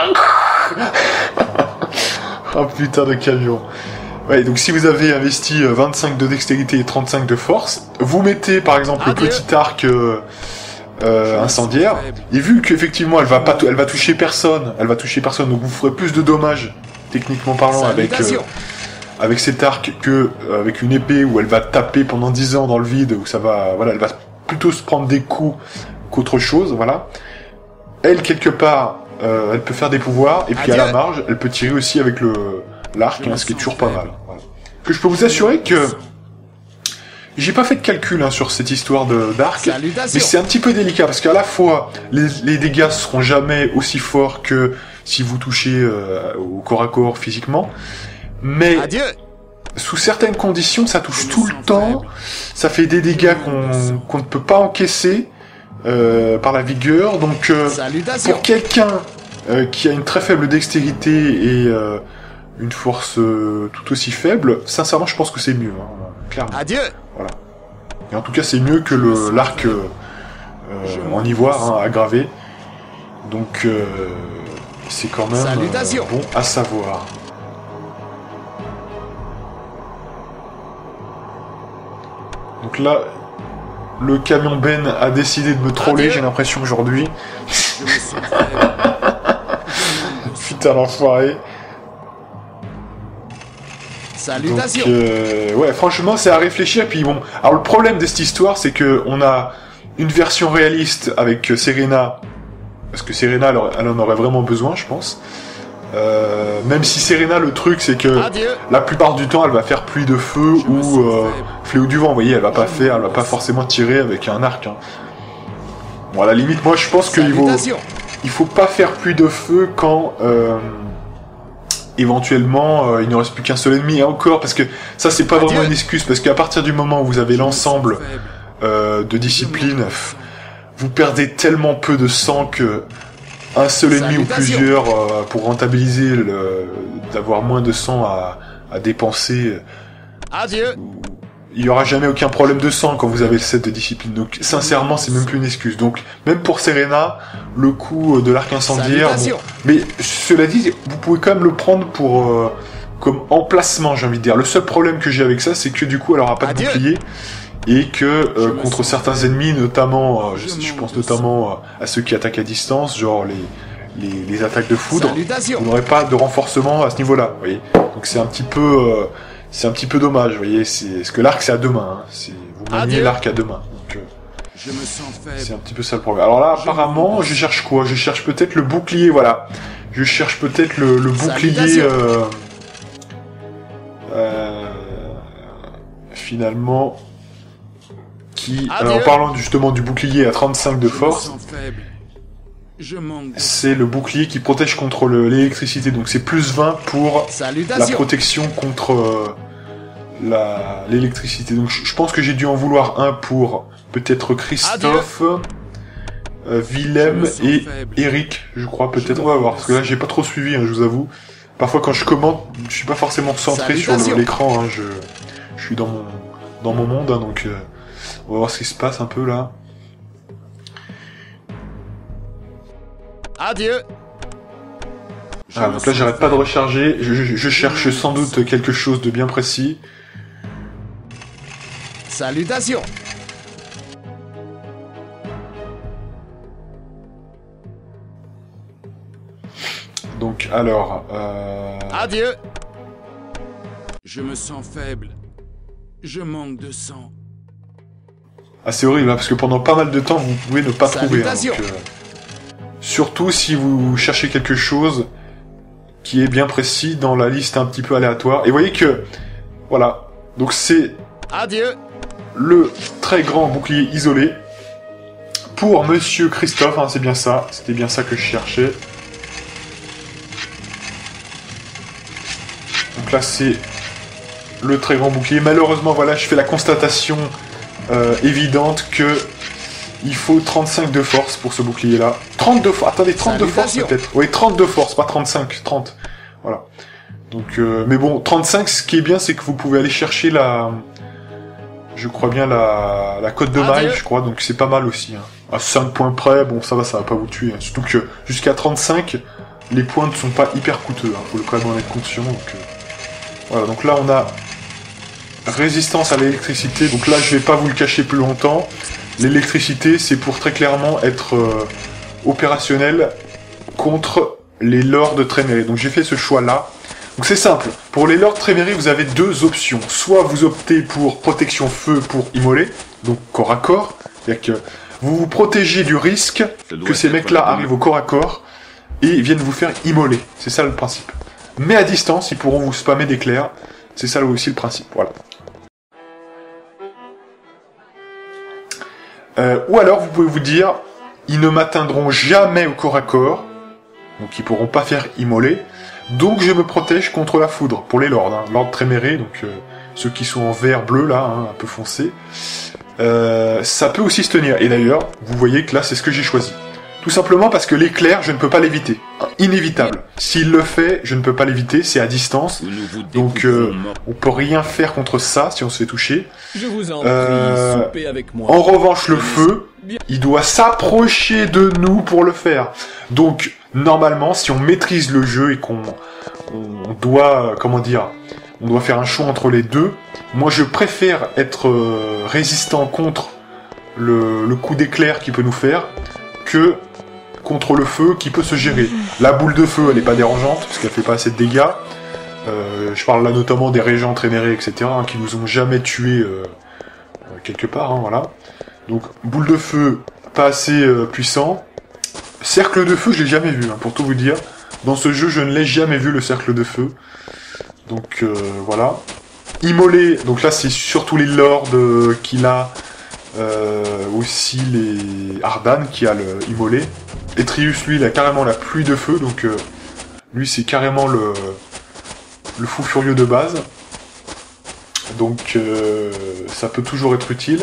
Oh putain de camion. Ouais, donc si vous avez investi 25 de dextérité et 35 de force, vous mettez par exemple le Adieu. petit arc incendiaire, et vu qu'effectivement elle va toucher personne, donc vous ferez plus de dommages, techniquement parlant, Salutations. avec cet arc que avec une épée où elle va taper pendant 10 ans dans le vide, où ça va, voilà, elle va plutôt se prendre des coups qu'autre chose, voilà. Elle, quelque part, elle peut faire des pouvoirs, et puis à Adieu. la marge, elle peut tirer aussi avec l'arc, Je me ce qui est sens toujours pas faible. mal. Voilà. Que je peux vous assurer que j'ai pas fait de calcul hein, sur cette histoire d'arc, mais Salutations. c'est un petit peu délicat, parce qu'à la fois, les dégâts seront jamais aussi forts que si vous touchez au corps à corps physiquement, mais Adieu. sous certaines conditions, ça touche Je me tout le sens temps, faible. ça fait des dégâts qu'on ne peut pas encaisser par la vigueur, donc Salutations. pour quelqu'un qui a une très faible dextérité et une force tout aussi faible, sincèrement je pense que c'est mieux, hein, clairement. Adieu. Et en tout cas c'est mieux que l'arc en ivoire hein, aggravé, donc c'est quand même Salutations. bon à savoir. Donc là, le camion Ben a décidé de me troller, Adieu. j'ai l'impression aujourd'hui. Je me sens faible. Putain l'enfoiré. Salutations. Donc, ouais, franchement, c'est à réfléchir. Puis bon, alors le problème de cette histoire, c'est que on a une version réaliste avec Serena, parce que Serena, elle en aurait vraiment besoin, je pense. Même si Serena, le truc, c'est que Adieu. la plupart du temps, elle va faire pluie de feu Je me ou sens faible. fléau du vent. Vous voyez, elle va pas forcément tirer avec un arc. Hein. Bon, à la limite, moi, je pense qu'il Salutations. faut pas faire pluie de feu quand éventuellement il ne reste plus qu'un seul ennemi, et encore, parce que ça c'est pas Adieu. vraiment une excuse, parce qu'à partir du moment où vous avez Je me l'ensemble sens faible. de discipline, vous perdez tellement peu de sang que un seul ennemi ou Salutations. plusieurs pour rentabiliser d'avoir moins de sang à dépenser, Adieu. il y aura jamais aucun problème de sang quand vous avez le set de discipline. Donc sincèrement, c'est même plus une excuse. Donc même pour Serena, le coup de l'arc incendiaire, Salutations. mais cela dit, vous pouvez quand même le prendre pour comme emplacement, j'ai envie de dire. Le seul problème que j'ai avec ça, c'est que du coup, elle aura pas de Adieu. bouclier et que Je me contre sens certains faible. ennemis, notamment, je Je pense manque de notamment à ceux qui attaquent à distance, genre les attaques de foudre, Salutations. vous n'aurez pas de renforcement à ce niveau-là. Vous voyez. Donc c'est un petit peu dommage, vous voyez, parce que l'arc c'est à deux mains, hein. Vous maniez Adieu. l'arc à deux mains, donc Je me sens c'est faible. un petit peu ça le problème. Alors là, apparemment, je cherche quoi? Je cherche peut-être le bouclier, voilà. Je cherche peut-être le bouclier, Salutations. finalement, qui, Adieu. en parlant justement du bouclier à 35 de Je me force, sens faible. Je manque de... c'est le bouclier qui protège contre l'électricité. Donc c'est plus 20 pour la Salutations. protection contre l'électricité. Donc je pense que j'ai dû en vouloir un pour peut-être Christophe, Willem et Eric, je crois peut-être. On va voir, parce que là j'ai pas trop suivi, hein, je vous avoue. Parfois quand je commente, je suis pas forcément centré sur l'écran, hein, je suis dans mon monde, hein, donc on va voir ce qui se passe un peu là. Adieu. Ah, donc là j'arrête pas de recharger, je cherche sans doute quelque chose de bien précis. Salutations. Donc alors... Adieu. Je me sens faible. Je manque de sang. Ah c'est horrible, hein, parce que pendant pas mal de temps vous pouvez ne pas trouver. Hein, donc, surtout si vous cherchez quelque chose qui est bien précis dans la liste un petit peu aléatoire. Et vous voyez que... Voilà. Donc c'est... Adieu. Le très grand bouclier isolé pour Monsieur Christophe, hein, c'est bien ça, c'était bien ça que je cherchais. Donc là c'est le très grand bouclier. Malheureusement voilà, je fais la constatation évidente que il faut 35 de force pour ce bouclier là. 32 force, attendez, 30 de force peut-être. Oui, 30 de force, pas 35, 30. Voilà. Donc mais bon, 35, ce qui est bien c'est que vous pouvez aller chercher je crois bien la cote de maille, je crois, donc c'est pas mal aussi. Hein. À 5 points près, bon ça va pas vous tuer. Hein. Surtout que jusqu'à 35, les points ne sont pas hyper coûteux, hein. Faut quand même en être conscient. Donc, voilà, donc là on a résistance à l'électricité, donc là je vais pas vous le cacher plus longtemps. L'électricité c'est pour très clairement être opérationnel contre les lords Tréméré. Donc j'ai fait ce choix là. Donc c'est simple, pour les lords Tréméré, vous avez deux options. Soit vous optez pour protection feu pour immoler, donc corps à corps, c'est-à-dire que vous vous protégez du risque que ces mecs-là arrivent au corps à corps et viennent vous faire immoler. C'est ça le principe. Mais à distance, ils pourront vous spammer d'éclairs. C'est ça aussi le principe, voilà. Ou alors vous pouvez vous dire, ils ne m'atteindront jamais au corps à corps, donc ils pourront pas faire immoler. Donc je me protège contre la foudre, pour les lords, hein. Lord Tréméré, donc ceux qui sont en vert bleu là, hein, un peu foncé. Ça peut aussi se tenir, et d'ailleurs, vous voyez que là c'est ce que j'ai choisi. Tout simplement parce que l'éclair, je ne peux pas l'éviter. Inévitable. S'il le fait, je ne peux pas l'éviter, c'est à distance. Donc on peut rien faire contre ça si on se fait toucher. Je vous en prie, soupez avec moi. En revanche, le feu, il doit s'approcher de nous pour le faire. Donc, normalement, si on maîtrise le jeu et qu'on doit, on doit faire un choix entre les deux, moi je préfère être résistant contre le coup d'éclair qu'il peut nous faire que contre le feu qui peut se gérer. La boule de feu, elle n'est pas dérangeante, parce qu'elle fait pas assez de dégâts. Je parle là notamment des régents Tréméré, etc., hein, qui nous ont jamais tués quelque part, hein, voilà. Donc, boule de feu, pas assez puissant. Cercle de feu, je l'ai jamais vu, hein, pour tout vous dire. Dans ce jeu, je ne l'ai jamais vu, le cercle de feu. Donc, voilà. Immolé, donc là, c'est surtout les lords qu'il a, aussi les Ardan qui a le immolé. Etrius, lui, il a carrément la pluie de feu, donc lui, c'est carrément le fou furieux de base. Donc, ça peut toujours être utile.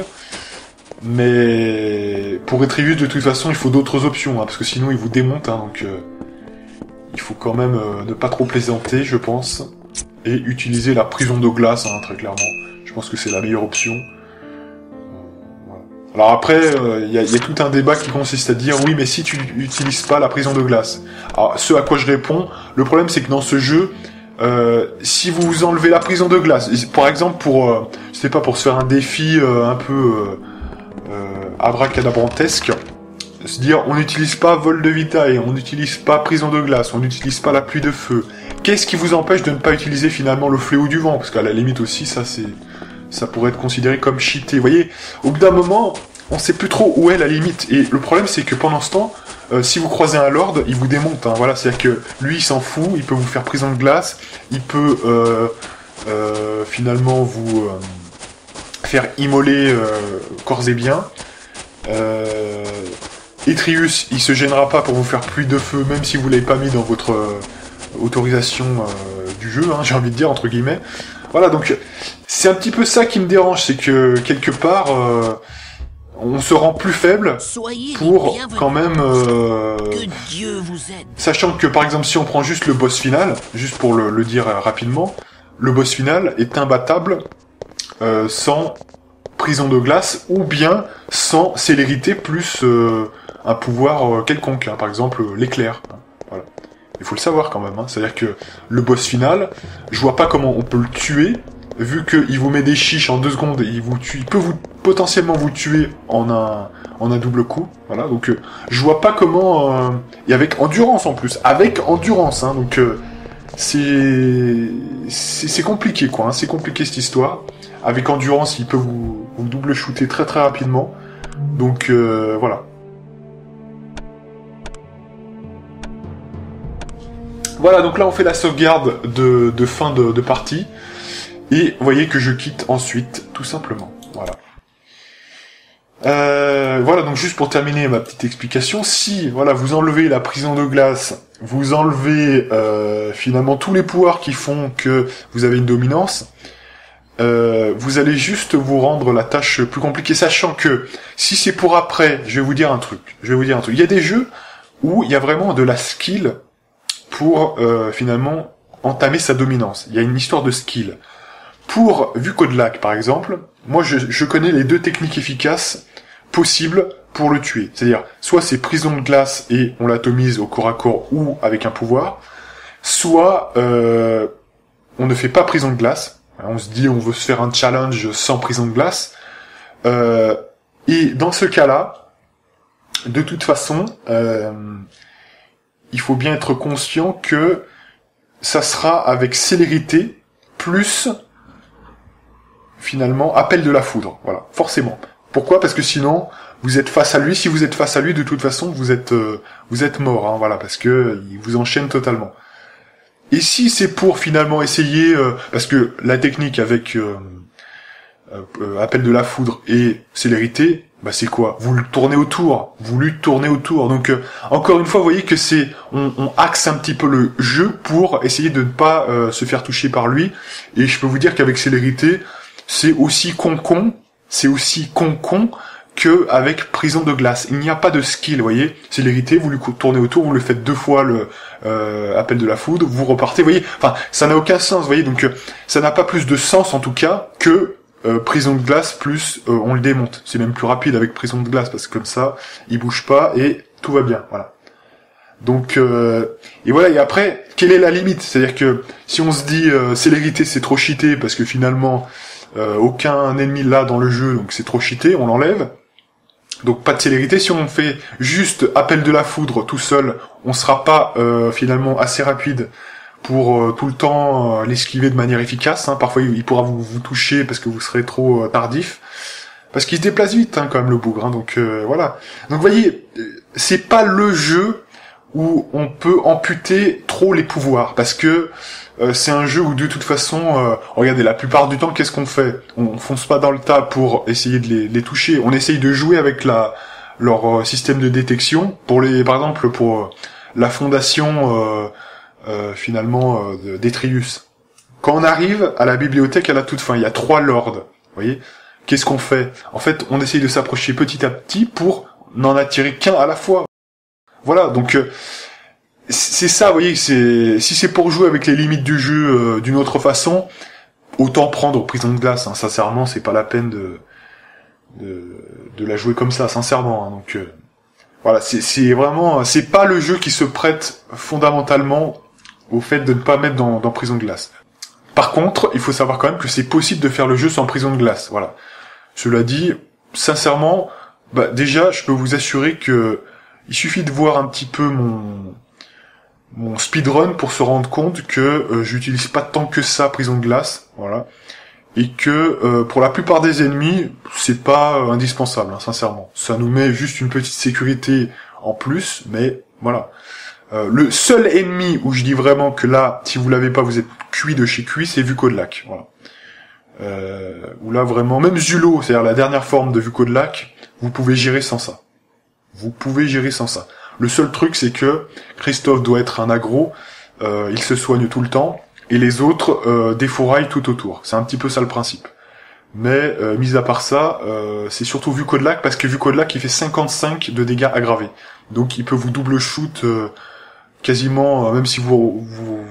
Mais pour Etrius, de toute façon, il faut d'autres options, hein, parce que sinon, il vous démonte, hein, donc il faut quand même ne pas trop plaisanter, je pense, et utiliser la prison de glace, hein, très clairement. Je pense que c'est la meilleure option. Voilà. Alors après, il y a tout un débat qui consiste à dire, oui, mais si tu n'utilises pas la prison de glace. Alors, ce à quoi je réponds, le problème c'est que dans ce jeu, si vous enlevez la prison de glace, par exemple pour, je sais pas, pour se faire un défi un peu abracadabrantesque, se dire on n'utilise pas vol de vitae, on n'utilise pas prison de glace, on n'utilise pas la pluie de feu. Qu'est-ce qui vous empêche de ne pas utiliser finalement le fléau du vent? Parce qu'à la limite aussi, ça pourrait être considéré comme cheaté. Vous voyez, au bout d'un moment, on sait plus trop où est la limite. Et le problème, c'est que pendant ce temps, si vous croisez un lord, il vous démonte. Hein, voilà, c'est-à-dire que lui, il s'en fout, il peut vous faire prison de glace, il peut finalement vous faire immoler corps et biens. Etrius, il se gênera pas pour vous faire pluie de feu, même si vous l'avez pas mis dans votre autorisation du jeu, hein, j'ai envie de dire, entre guillemets. Voilà, donc c'est un petit peu ça qui me dérange, c'est que quelque part, on se rend plus faible pour quand même... Que Dieu vous aide. Sachant que par exemple, si on prend juste le boss final, juste pour le dire rapidement, le boss final est imbattable sans prison de glace ou bien sans célérité plus un pouvoir quelconque, hein, par exemple l'éclair. Hein, voilà. Il faut le savoir quand même, hein. C'est-à-dire que le boss final, je vois pas comment on peut le tuer, vu qu'il vous met des chiches en 2 secondes, il peut potentiellement vous tuer en un double coup. Voilà, donc je vois pas comment... et avec endurance en plus, hein, donc c'est compliqué quoi, hein, c'est compliqué cette histoire. Avec endurance, il peut vous double shooter très très rapidement. Donc voilà. Voilà, donc là on fait la sauvegarde de fin de partie. Et vous voyez que je quitte ensuite, tout simplement. Voilà. Voilà, donc juste pour terminer ma petite explication, si voilà vous enlevez la prison de glace, vous enlevez finalement tous les pouvoirs qui font que vous avez une dominance, vous allez juste vous rendre la tâche plus compliquée, sachant que si c'est pour après, je vais vous dire un truc. Il y a des jeux où il y a vraiment de la skill pour finalement entamer sa dominance. Il y a une histoire de skill. Pour Vukodlak, par exemple, moi je connais les 2 techniques efficaces possibles pour le tuer. C'est-à-dire, soit c'est prison de glace et on l'atomise au corps à corps ou avec un pouvoir, soit on ne fait pas prison de glace. On se dit on veut se faire un challenge sans prison de glace. Et dans ce cas-là, de toute façon, il faut bien être conscient que ça sera avec célérité plus finalement appel de la foudre. Voilà, forcément. Pourquoi ? Parce que sinon, vous êtes face à lui. Si vous êtes face à lui, de toute façon, vous êtes mort. Hein, voilà, parce que il vous enchaîne totalement. Et si c'est pour finalement essayer, parce que la technique avec appel de la foudre et célérité, bah c'est quoi ? Vous le tournez autour, Donc encore une fois, vous voyez que on axe un petit peu le jeu pour essayer de ne pas se faire toucher par lui. Et je peux vous dire qu'avec célérité, c'est aussi con que avec prison de glace. Il n'y a pas de skill, vous voyez. Célérité, vous lui tournez autour, vous le faites 2 fois le appel de la foudre, vous repartez, vous voyez. Enfin, ça n'a aucun sens, vous voyez. Donc, ça n'a pas plus de sens, en tout cas, que prison de glace plus on le démonte. C'est même plus rapide avec prison de glace, parce que comme ça, il bouge pas et tout va bien, voilà. Donc, et voilà, et après, quelle est la limite ? C'est-à-dire que si on se dit célérité c'est trop cheaté, parce que finalement, aucun ennemi là dans le jeu, donc c'est trop cheaté, on l'enlève. Donc pas de célérité. Si on fait juste appel de la foudre tout seul, on sera pas finalement assez rapide pour tout le temps l'esquiver de manière efficace. Hein. Parfois il pourra vous toucher parce que vous serez trop tardif. Parce qu'il se déplace vite hein, quand même le bougre. Hein. Donc voilà. Donc vous voyez, c'est pas le jeu où on peut amputer trop les pouvoirs. Parce que c'est un jeu où de toute façon, regardez, la plupart du temps, qu'est-ce qu'on fait ? On fonce pas dans le tas pour essayer de les toucher. On essaye de jouer avec leur système de détection. Par exemple, pour la fondation finalement d'Etrius. Quand on arrive à la bibliothèque à la toute fin, il y a 3 lords. Vous voyez ? Qu'est-ce qu'on fait ? En fait, on essaye de s'approcher petit à petit pour n'en attirer qu'un à la fois. Voilà, donc c'est ça, vous voyez, si c'est pour jouer avec les limites du jeu d'une autre façon, autant prendre prison de glace, hein, sincèrement, c'est pas la peine de la jouer comme ça, sincèrement, hein, donc voilà, c'est vraiment, c'est pas le jeu qui se prête fondamentalement au fait de ne pas mettre dans prison de glace. Par contre, il faut savoir quand même que c'est possible de faire le jeu sans prison de glace, voilà. Cela dit, sincèrement, bah déjà, je peux vous assurer que il suffit de voir un petit peu mon speedrun pour se rendre compte que j'utilise pas tant que ça prison de glace, voilà, et que pour la plupart des ennemis, c'est pas indispensable, hein, sincèrement. Ça nous met juste une petite sécurité en plus, mais voilà. Le seul ennemi où je dis vraiment que là, si vous l'avez pas, vous êtes cuit de chez cuit, c'est Vukodlak, voilà. Où là vraiment, même Zulo, c'est-à-dire la dernière forme de Vukodlak, vous pouvez gérer sans ça. Vous pouvez gérer sans ça. Le seul truc, c'est que Christophe doit être un aggro, il se soigne tout le temps, et les autres défouraillent tout autour. C'est un petit peu ça le principe. Mais, mis à part ça, c'est surtout Vukodlak, parce que Vukodlak, il fait 55 de dégâts aggravés. Donc, il peut vous double shoot quasiment, même si vous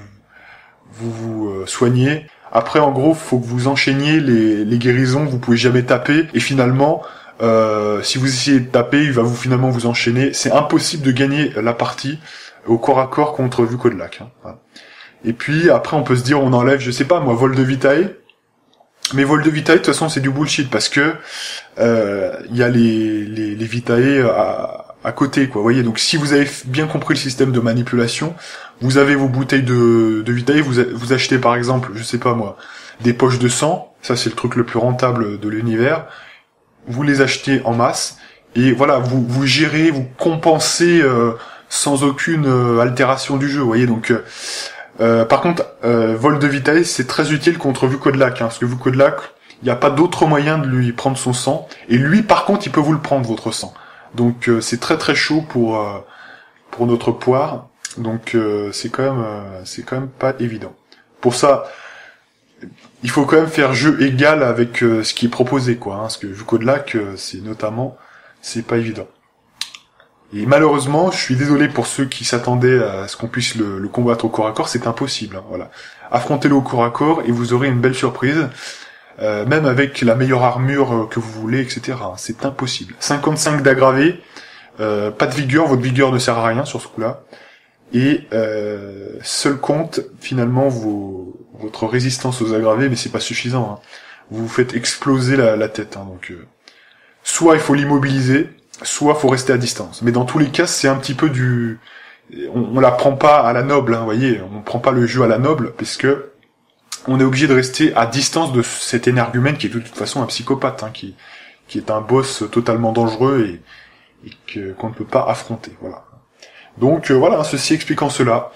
soignez. Après, en gros, faut que vous enchaîniez les guérisons, vous pouvez jamais taper, et finalement, si vous essayez de taper, il va finalement vous enchaîner. C'est impossible de gagner la partie au corps à corps contre Vukodlak. Hein. Voilà. Et puis, après, on peut se dire, on enlève, je sais pas, moi, Vol de Vitae. Mais Vol de Vitae, de toute façon, c'est du bullshit, parce que y a les Vitae à côté, quoi. Vous voyez, donc si vous avez bien compris le système de manipulation, vous avez vos bouteilles de Vitae, vous achetez par exemple, je sais pas moi, des poches de sang, ça c'est le truc le plus rentable de l'univers, vous les achetez en masse, et voilà, vous gérez, vous compensez sans aucune altération du jeu, vous voyez, donc... par contre, Vol de Vitae, c'est très utile contre Vukodlak, parce que Vukodlak, il n'y a pas d'autre moyen de lui prendre son sang, et lui, par contre, il peut vous le prendre, votre sang. Donc, c'est très très chaud pour notre poire, donc c'est quand même pas évident. Pour ça, il faut quand même faire jeu égal avec ce qui est proposé, quoi, parce que Vukodlak, c'est pas évident. Et malheureusement, je suis désolé pour ceux qui s'attendaient à ce qu'on puisse le combattre au corps à corps, c'est impossible. Hein, voilà. Affrontez-le au corps à corps et vous aurez une belle surprise, même avec la meilleure armure que vous voulez, etc. C'est impossible. 55 d'aggravé, pas de vigueur, votre vigueur ne sert à rien sur ce coup-là. Et seul compte finalement votre résistance aux aggravés, mais c'est pas suffisant. Hein. Vous vous faites exploser la tête. Hein, donc, soit il faut l'immobiliser, soit faut rester à distance. Mais dans tous les cas, c'est un petit peu on la prend pas à la noble, hein, vous voyez, on prend pas le jeu à la noble, puisque on est obligé de rester à distance de cet énergumène qui est de toute façon un psychopathe, hein, qui est un boss totalement dangereux et qu'on ne peut pas affronter, voilà. Donc voilà, ceci expliquant cela,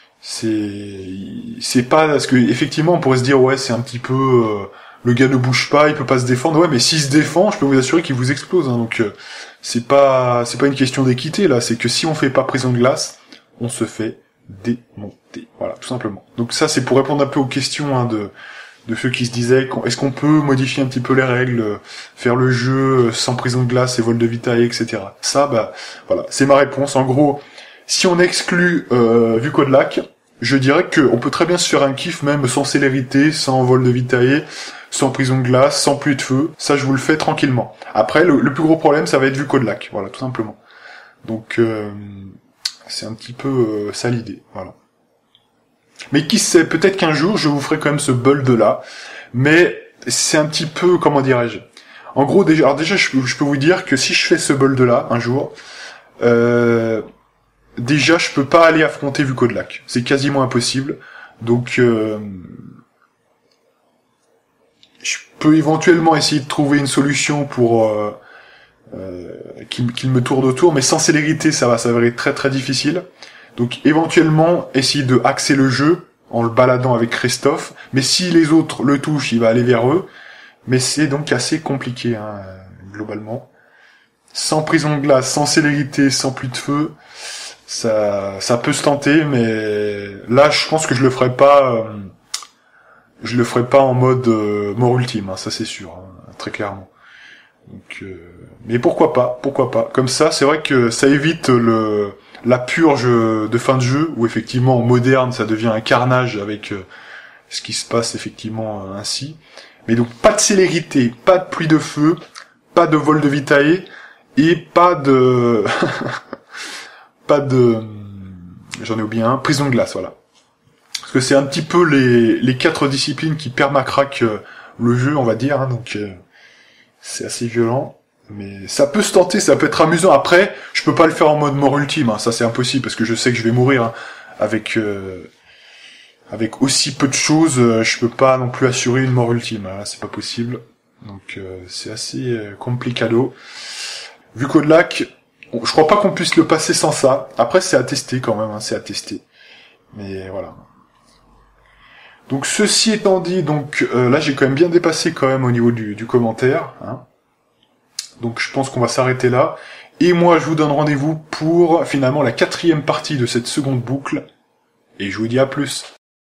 c'est pas parce que effectivement on pourrait se dire ouais c'est un petit peu le gars ne bouge pas, il peut pas se défendre, ouais mais s'il se défend, je peux vous assurer qu'il vous explose, hein, donc c'est pas une question d'équité là, c'est que si on fait pas prison de glace, on se fait démonter, voilà tout simplement. Donc ça c'est pour répondre un peu aux questions hein, de ceux qui se disaient est-ce qu'on peut modifier un petit peu les règles, faire le jeu sans prison de glace et vol de vitae, etc. Ça bah voilà, c'est ma réponse. En gros, si on exclut Vukodlak, je dirais qu'on peut très bien se faire un kiff même sans célérité, sans vol de vitae, sans prison de glace, sans pluie de feu. Ça, je vous le fais tranquillement. Après, le plus gros problème, ça va être Vukodlak. Voilà, tout simplement. Donc, c'est un petit peu ça l'idée. Voilà. Mais qui sait, peut-être qu'un jour, je vous ferai quand même ce build-là. Mais c'est un petit peu, comment dirais-je. En gros, déjà, je peux vous dire que si je fais ce build-là, un jour... déjà, je peux pas aller affronter Vukodlak. C'est quasiment impossible. Donc, je peux éventuellement essayer de trouver une solution pour qu'il me tourne autour, mais sans célérité, ça va s'avérer très très difficile. Donc, éventuellement, essayer de axer le jeu en le baladant avec Christophe. Mais si les autres le touchent, il va aller vers eux. Mais c'est donc assez compliqué, hein, globalement. Sans prison de glace, sans célérité, sans pluie de feu... Ça peut se tenter, mais là, je pense que je le ferai pas en mode mort ultime, hein, ça c'est sûr, hein, très clairement. Donc, mais pourquoi pas. Comme ça, c'est vrai que ça évite la purge de fin de jeu, où effectivement, en moderne, ça devient un carnage avec ce qui se passe effectivement ainsi. Mais donc, pas de célérité, pas de pluie de feu, pas de vol de vitae, et pas de... j'en ai oublié un, prison de glace, voilà. Parce que c'est un petit peu les 4 disciplines qui permacraquent le jeu, on va dire, hein, donc c'est assez violent. Mais ça peut se tenter, ça peut être amusant. Après, je peux pas le faire en mode mort ultime, hein, ça c'est impossible, parce que je sais que je vais mourir, hein, avec aussi peu de choses, je peux pas non plus assurer une mort ultime, hein, c'est pas possible. Donc c'est assez complicado. Vukodlak, je crois pas qu'on puisse le passer sans ça. Après, c'est à tester quand même, hein, c'est à tester. Mais voilà. Donc, ceci étant dit, donc là, j'ai quand même bien dépassé quand même au niveau du commentaire. Hein. Donc, je pense qu'on va s'arrêter là. Et moi, je vous donne rendez-vous pour, finalement, la 4e partie de cette seconde boucle. Et je vous dis à plus.